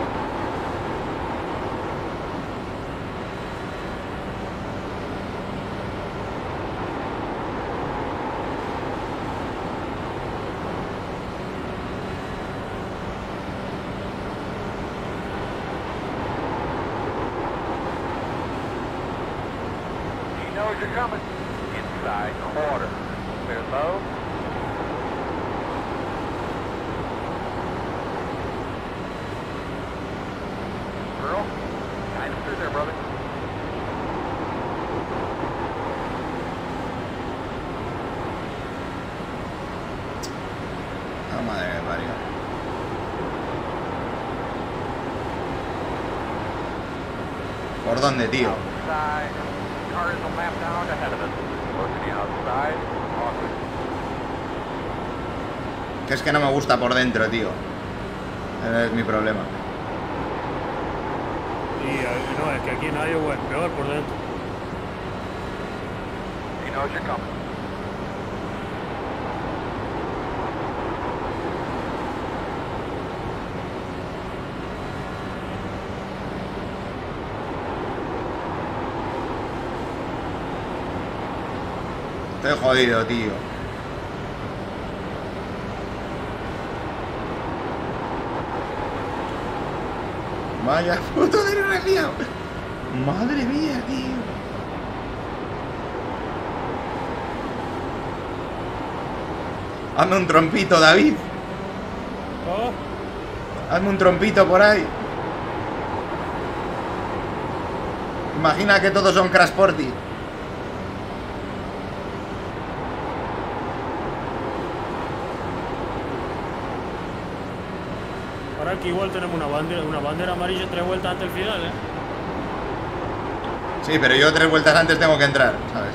He knows you're coming. Inside quarter. Clear low. Earl, guide him through there, brother. Ah, madre que parió. ¿Por dónde, tío? Outside. Car is a lap down ahead of us. Working the outside. Awkward. Que es que no me gusta por dentro, tío. Ese es mi problema. Y no, es que aquí en Iowa es peor por dentro. He knows you're coming. Estoy jodido, tío. Vaya puto desgraciado. Madre mía, tío. Hazme un trompito, David. Oh. Hazme un trompito por ahí. Imagina que todos son Crash Sporty. Ahora aquí igual tenemos una bandera amarilla 3 vueltas antes del final, ¿eh? Sí, pero yo 3 vueltas antes tengo que entrar, ¿sabes?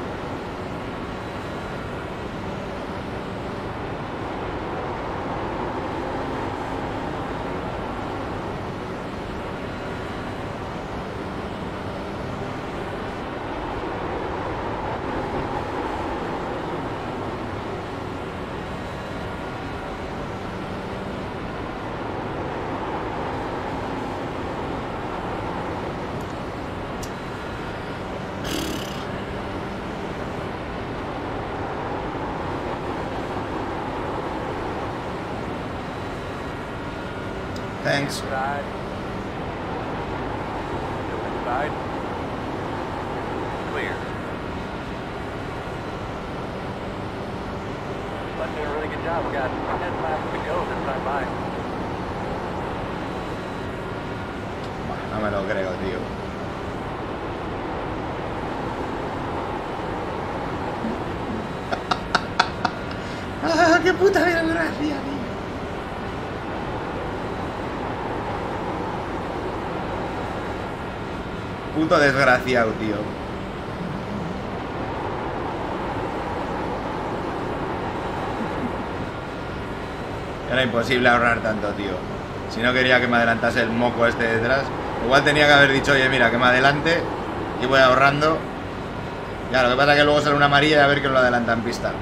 Thanks. Inside. Still inside. Clear. Let's do a really good job. We got 10 laps to go this time by. No me lo creo, tío. ¡Ah, qué puta desgracia, tío! Puto desgraciado, tío. Era imposible ahorrar tanto, tío. Si no quería que me adelantase el moco este detrás, igual tenía que haber dicho, oye, mira, que me adelante y voy ahorrando. Ya, lo que pasa es que luego sale una amarilla y a ver quién lo adelanta en pista.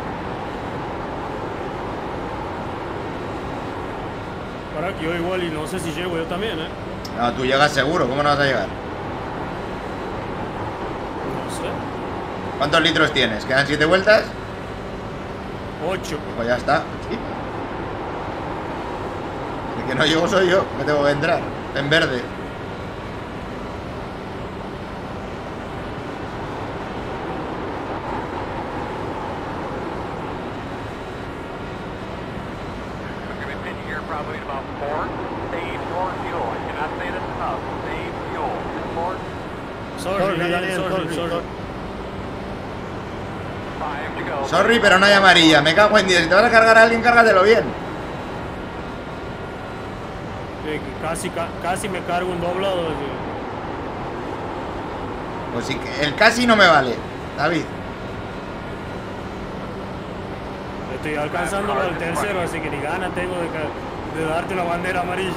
Para que yo igual y no sé si llego yo también, ¿eh? No, tú llegas seguro, ¿cómo no vas a llegar? No sé. ¿Cuántos litros tienes? ¿Quedan 7 vueltas? 8. Pues ya está. El que no llego soy yo, me tengo que entrar. En verde. We're going to be pitching here probably in about 4. Save your fuel. I cannot say this enough. Save fuel. Report. Sorry. 5 to go. Sorry, pero no hay amarilla. Me cago en 10. Si te vas a cargar a alguien, cárgatelo bien. Casi me cargo un doblado. Pues sí, que el casi no me vale, David. Estoy alcanzándolo al tercero, así que ni ganas tengo de darte una bandera amarilla.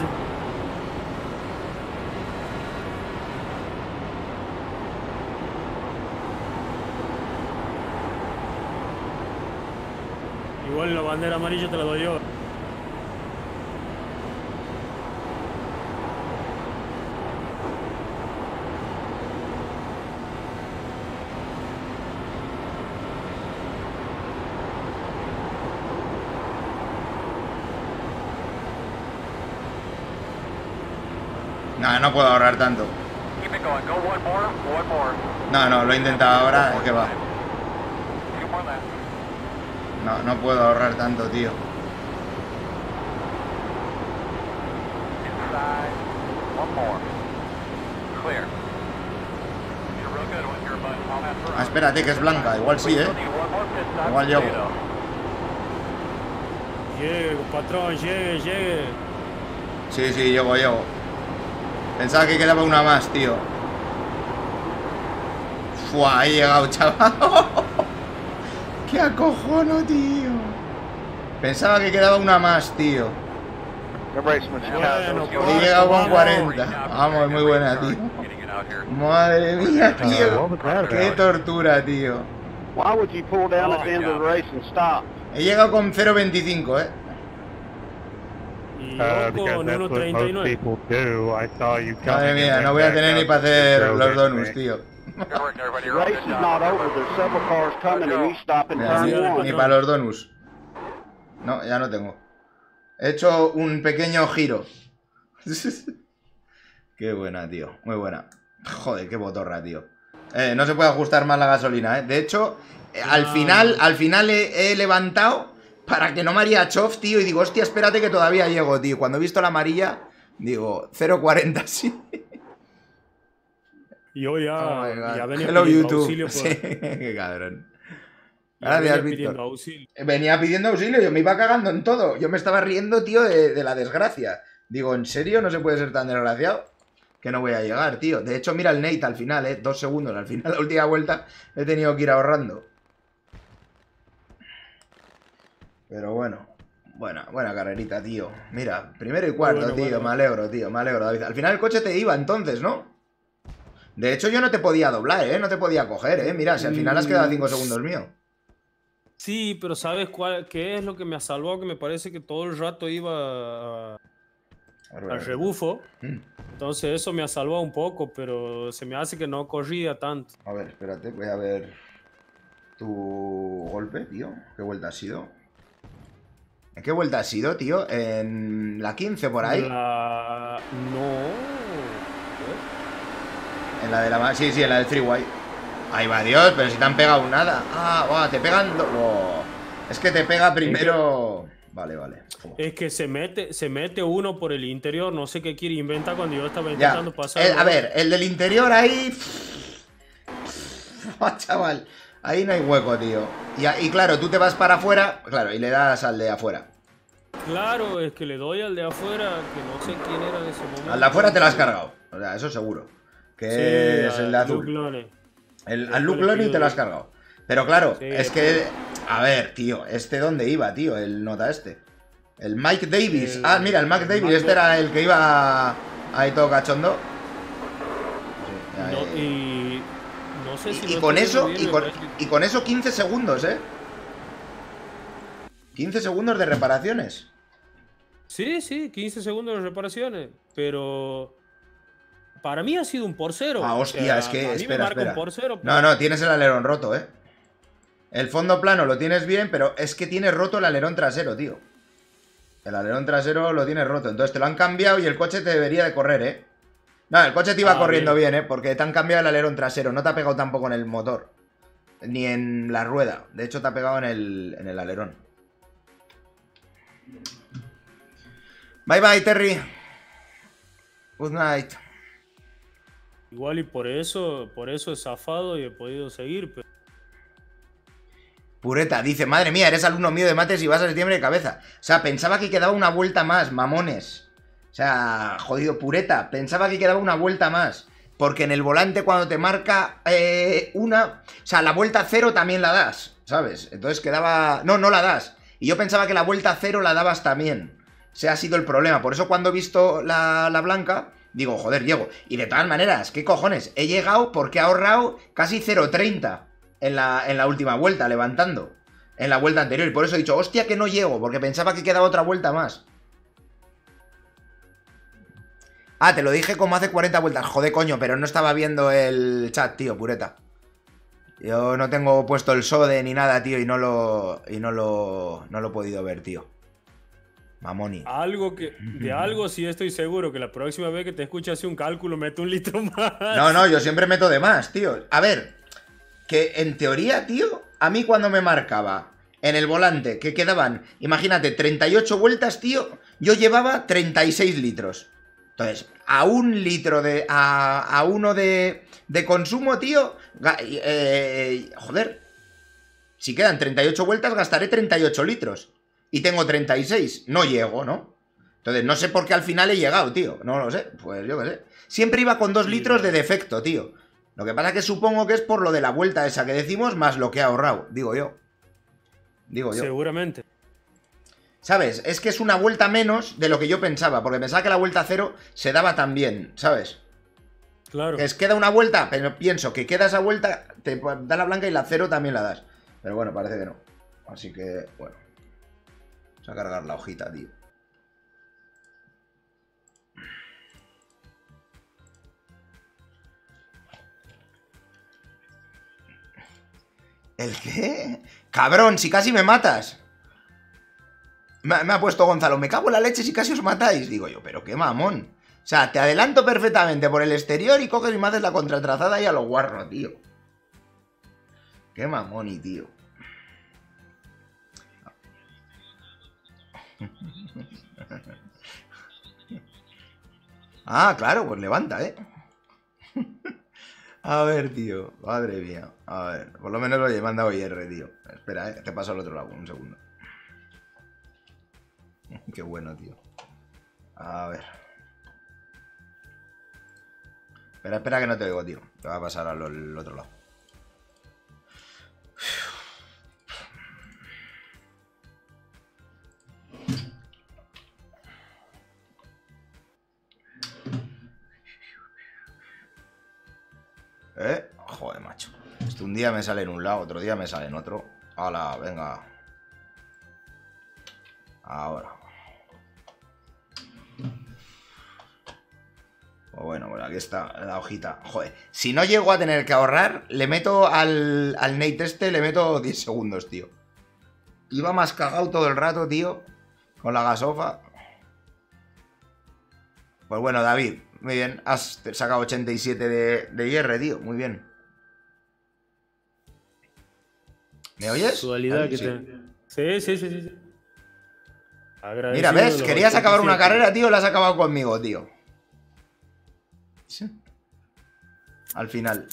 Igual la bandera amarilla te la doy yo. No, no puedo ahorrar tanto. Keep it going. Go one more. No, lo he intentado ahora, es que va. 2 more laps. No puedo ahorrar tanto, tío. Inside. 1 more. Clear. You're real good with your button. I'll have to Ah, espérate, que es blanca. Igual sí, Still need 1 more pit stop. Igual llego. Llegue, patrón, llegue. Sí, llego. Pensaba que quedaba una más, tío. Fua, he llegado, chaval. ¡Qué acojono, tío! Pensaba que quedaba una más, tío. He llegado con 40. Vamos, muy buena, tío. Madre mía, tío. Qué tortura, tío. Why would you pull down at the end of the race and stop? He llegado con 0.25, Y yo con 1.39. Madre mía, no voy a tener ni para hacer los donuts, tío. The race is not over. There's several cars coming and you stop in Mira, turn ni 1. para los donuts. No, ya no tengo. He hecho un pequeño giro. Qué buena, tío. Muy buena. Joder, qué botorra, tío. No se puede ajustar más la gasolina, ¿eh? De hecho, al final he levantado para que no me haría chof, tío. Y digo, hostia, espérate que todavía llego, tío. Cuando he visto la amarilla, digo, 0.40, sí. Y yo ya venía Hello, pidiendo YouTube. auxilio. Sí, qué cabrón. Ya Gracias, venía pidiendo Víctor. auxilio. Venía pidiendo auxilio, yo me iba cagando en todo. Yo me estaba riendo, tío, de la desgracia. Digo, ¿en serio no se puede ser tan desgraciado? Que no voy a llegar, tío. De hecho, mira el Nate al final, 2 segundos. Al final, la última vuelta, he tenido que ir ahorrando. Pero bueno. Buena carrerita, tío. Mira, primero y cuarto, Bueno, tío. bueno. Me alegro, tío. Me alegro, David. Al final el coche te iba entonces, ¿no? De hecho, yo no te podía doblar, ¿eh? No te podía coger, ¿eh? Mira, si al final has quedado 5 segundos mío. Sí, pero ¿sabes qué es lo que me ha salvado? Que me parece que todo el rato iba al rebufo. Entonces eso me ha salvado un poco, pero se me hace que no corría tanto. A ver, espérate, voy a ver tu golpe, tío. ¿Qué vuelta ha sido? ¿En qué vuelta ha sido, tío? En la 15 por ahí. No. En la de la... Sí, en la del freeway. Ahí va, Dios, pero si te han pegado nada. Ah, wow, te pegan... Wow. Es que te pega primero... Vale. Es que se mete uno por el interior, no sé qué quiere inventar cuando yo estaba intentando pasar. A ver, el del interior ahí... Oh, chaval, ahí no hay hueco, tío. Y claro, tú te vas para afuera, claro, y le das al de afuera. Claro, es que le doy al de afuera, que no sé quién era en ese momento. Al de afuera te lo has cargado, o sea, eso seguro. Que Sí, es el de azul. Al Luke Loney te lo has cargado. Pero claro, Sí, es que... A ver, tío, ¿dónde iba, tío? El nota este. El Mike Davis. Ah, mira, el Mike Davis. Este era el que iba ahí todo cachondo. No, y no sé si Y lo con estoy eso, viendo bien, y con eso 15 segundos, 15 segundos de reparaciones. Sí, 15 segundos de reparaciones, pero para mí ha sido un por cero. Ah, hostia, es que, a mí me espera. marca un por cero. No, tienes el alerón roto, El fondo plano lo tienes bien, pero es que tienes roto el alerón trasero, tío. El alerón trasero lo tienes roto. Entonces te lo han cambiado y el coche te debería de correr, No, el coche te iba corriendo bien, porque te han cambiado el alerón trasero. No te ha pegado tampoco en el motor. Ni en la rueda. De hecho, te ha pegado en el alerón. Bye, Terry. Good night. Igual y por eso he zafado y he podido seguir, pero... Pureta, dice, madre mía, eres alumno mío de mates y vas a septiembre de cabeza. O sea, pensaba que quedaba una vuelta más, mamones. O sea, jodido, Pureta, pensaba que quedaba una vuelta más. Porque en el volante cuando te marca una... O sea, la vuelta 0 también la das, ¿sabes? Entonces quedaba... No la das. Y yo pensaba que la vuelta 0 la dabas también. O sea, ha sido el problema. Por eso cuando he visto la blanca, digo, joder, llego. Y de todas maneras, ¿qué cojones? He llegado porque he ahorrado casi 0.30 en la última vuelta, levantando. En la vuelta anterior. Y por eso he dicho, hostia, que no llego. Porque pensaba que quedaba otra vuelta más. Ah, te lo dije como hace 40 vueltas. Joder, coño, pero no estaba viendo el chat, tío, Pureta. Yo no tengo puesto el SODE ni nada, tío, y no lo he podido ver, tío. Mamoni. De algo sí estoy seguro, que la próxima vez que te escuche así un cálculo, mete 1 litro más. No, yo siempre meto de más, tío. A ver, que en teoría, tío, a mí cuando me marcaba en el volante que quedaban, imagínate, 38 vueltas, tío, yo llevaba 36 litros. Entonces, a 1 litro a 1 de consumo, tío, joder, si quedan 38 vueltas gastaré 38 litros. Y tengo 36, no llego, ¿no? Entonces, no sé por qué al final he llegado, tío. No lo sé, pues yo qué sé. Siempre iba con 2 litros de defecto, tío. Lo que pasa es que supongo que es por lo de la vuelta esa que decimos, más lo que he ahorrado, digo yo. Seguramente. ¿Sabes? Es que es una vuelta menos de lo que yo pensaba, porque pensaba que la vuelta 0 se daba tan bien, ¿sabes? Claro. Que queda una vuelta, pero pienso que queda esa vuelta, te da la blanca y la 0 también la das. Pero bueno, parece que no. Así que, bueno. Vamos a cargar la hojita, tío. ¿El qué? Cabrón, si casi me matas. Me ha puesto Gonzalo, me cago en la leche si casi os matáis. Digo yo, pero qué mamón. O sea, te adelanto perfectamente por el exterior y coges y me haces la contratrazada y a lo guarro, tío. Qué mamón, y tío. Ah, claro, pues levanta, ¿eh? A ver, tío. Madre mía. A ver, por lo menos lo he mandado IR, tío. Espera, te paso al otro lado, un segundo. Qué bueno, tío. A ver. Espera que no te oigo, tío. Te va a pasar al otro lado. Joder, macho. Esto un día me sale en un lado, otro día me sale en otro. Hala, venga. Ahora. Pues bueno, pues aquí está la hojita. Joder, si no llego a tener que ahorrar, le meto al Nate este, le meto 10 segundos, tío. Iba más cagado todo el rato, tío. Con la gasofa. Pues bueno, David, muy bien. Has sacado 87 de IR, tío. Muy bien. ¿Me oyes? Casualidad que te... Sí. Mira, ¿ves? Querías acabar una carrera, tío, la has acabado conmigo, tío. Sí. Al final.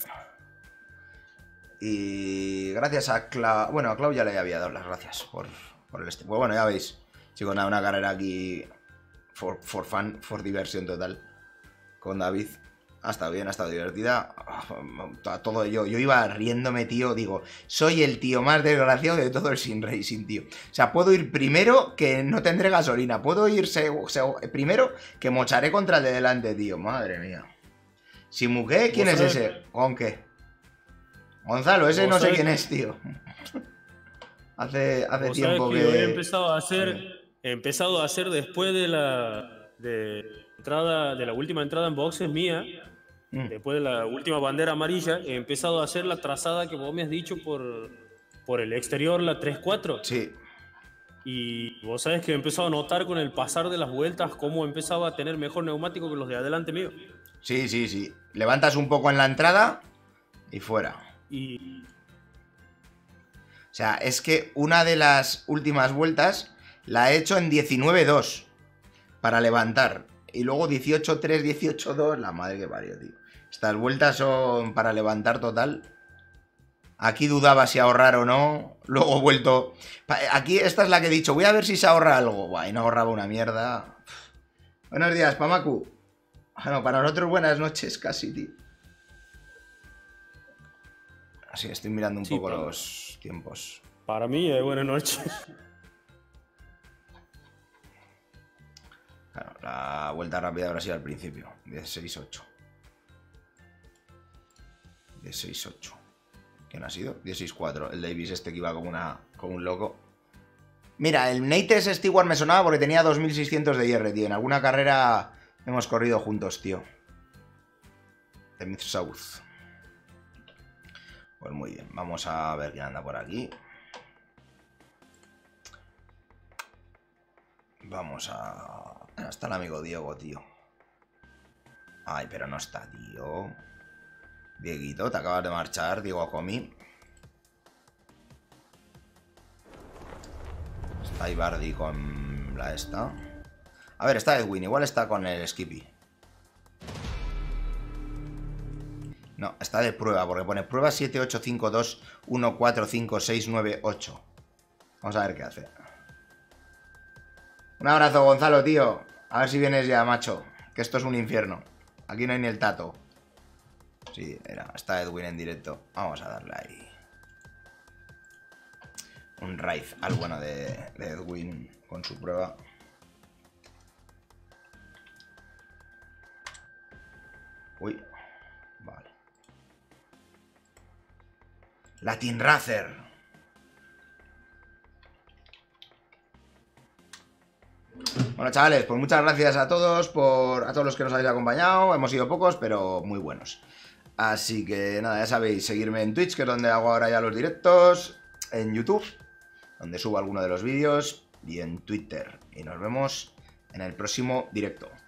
Y gracias a Clau... Bueno, a Clau ya le había dado las gracias por el Pues bueno, ya veis. Chicos, nada, una carrera aquí for fun, for diversión total. Con David. Ha estado bien, ha estado divertida. Todo yo iba riéndome, tío. Digo, soy el tío más desgraciado de todo el Sim Racing, tío. O sea, puedo ir primero que no tendré gasolina. Puedo ir primero que mocharé contra el de delante, tío. Madre mía. Simuqué, ¿quién es ese? ¿Con qué? Gonzalo, ese no sé quién es, tío. Hace tiempo que... He empezado a hacer después de la última entrada en boxes mía. Después de la última bandera amarilla, he empezado a hacer la trazada que vos me has dicho por el exterior, la 3-4. Sí. Y vos sabés que he empezado a notar con el pasar de las vueltas cómo empezaba a tener mejor neumático que los de adelante mío. Sí. Levantas un poco en la entrada y fuera. O sea, es que una de las últimas vueltas la he hecho en 19-2 para levantar. Y luego 18-3, 18-2, la madre que parió, tío. Estas vueltas son para levantar total. Aquí dudaba si ahorrar o no. Luego he vuelto... Aquí esta es la que he dicho. Voy a ver si se ahorra algo. Buah, y no ahorraba una mierda. Buenos días, Pamaku. Bueno, para nosotros buenas noches casi, tío. Así, estoy mirando un poco los tiempos. Para mí es buenas noches. Claro, la vuelta rápida habrá sido al principio. 16-8. 16-8. ¿Quién ha sido? 16-4. El Davis este que iba como un loco. Mira, el Nates Stewart me sonaba porque tenía 2600 de IR, tío. En alguna carrera hemos corrido juntos, tío. De Mid South. Pues muy bien. Vamos a ver quién anda por aquí. Vamos a... Está el amigo Diego, tío. Ay, pero no está, tío. Dieguito, te acabas de marchar, Diego Comi. Está Ibardi con la esta. A ver, está Edwin, igual está con el Skippy. No, está de prueba, porque pone prueba 7852145698. Vamos a ver qué hace. Un abrazo, Gonzalo, tío. A ver si vienes ya, macho. Que esto es un infierno. Aquí no hay ni el tato. Sí, está Edwin en directo. Vamos a darle ahí un raid al bueno de Edwin con su prueba. Uy. Vale. Latin Racer. Bueno, chavales, pues muchas gracias a todos a todos los que nos habéis acompañado. Hemos sido pocos, pero muy buenos. Así que nada, ya sabéis, seguirme en Twitch, que es donde hago ahora ya los directos, en YouTube, donde subo alguno de los vídeos, y en Twitter. Y nos vemos en el próximo directo.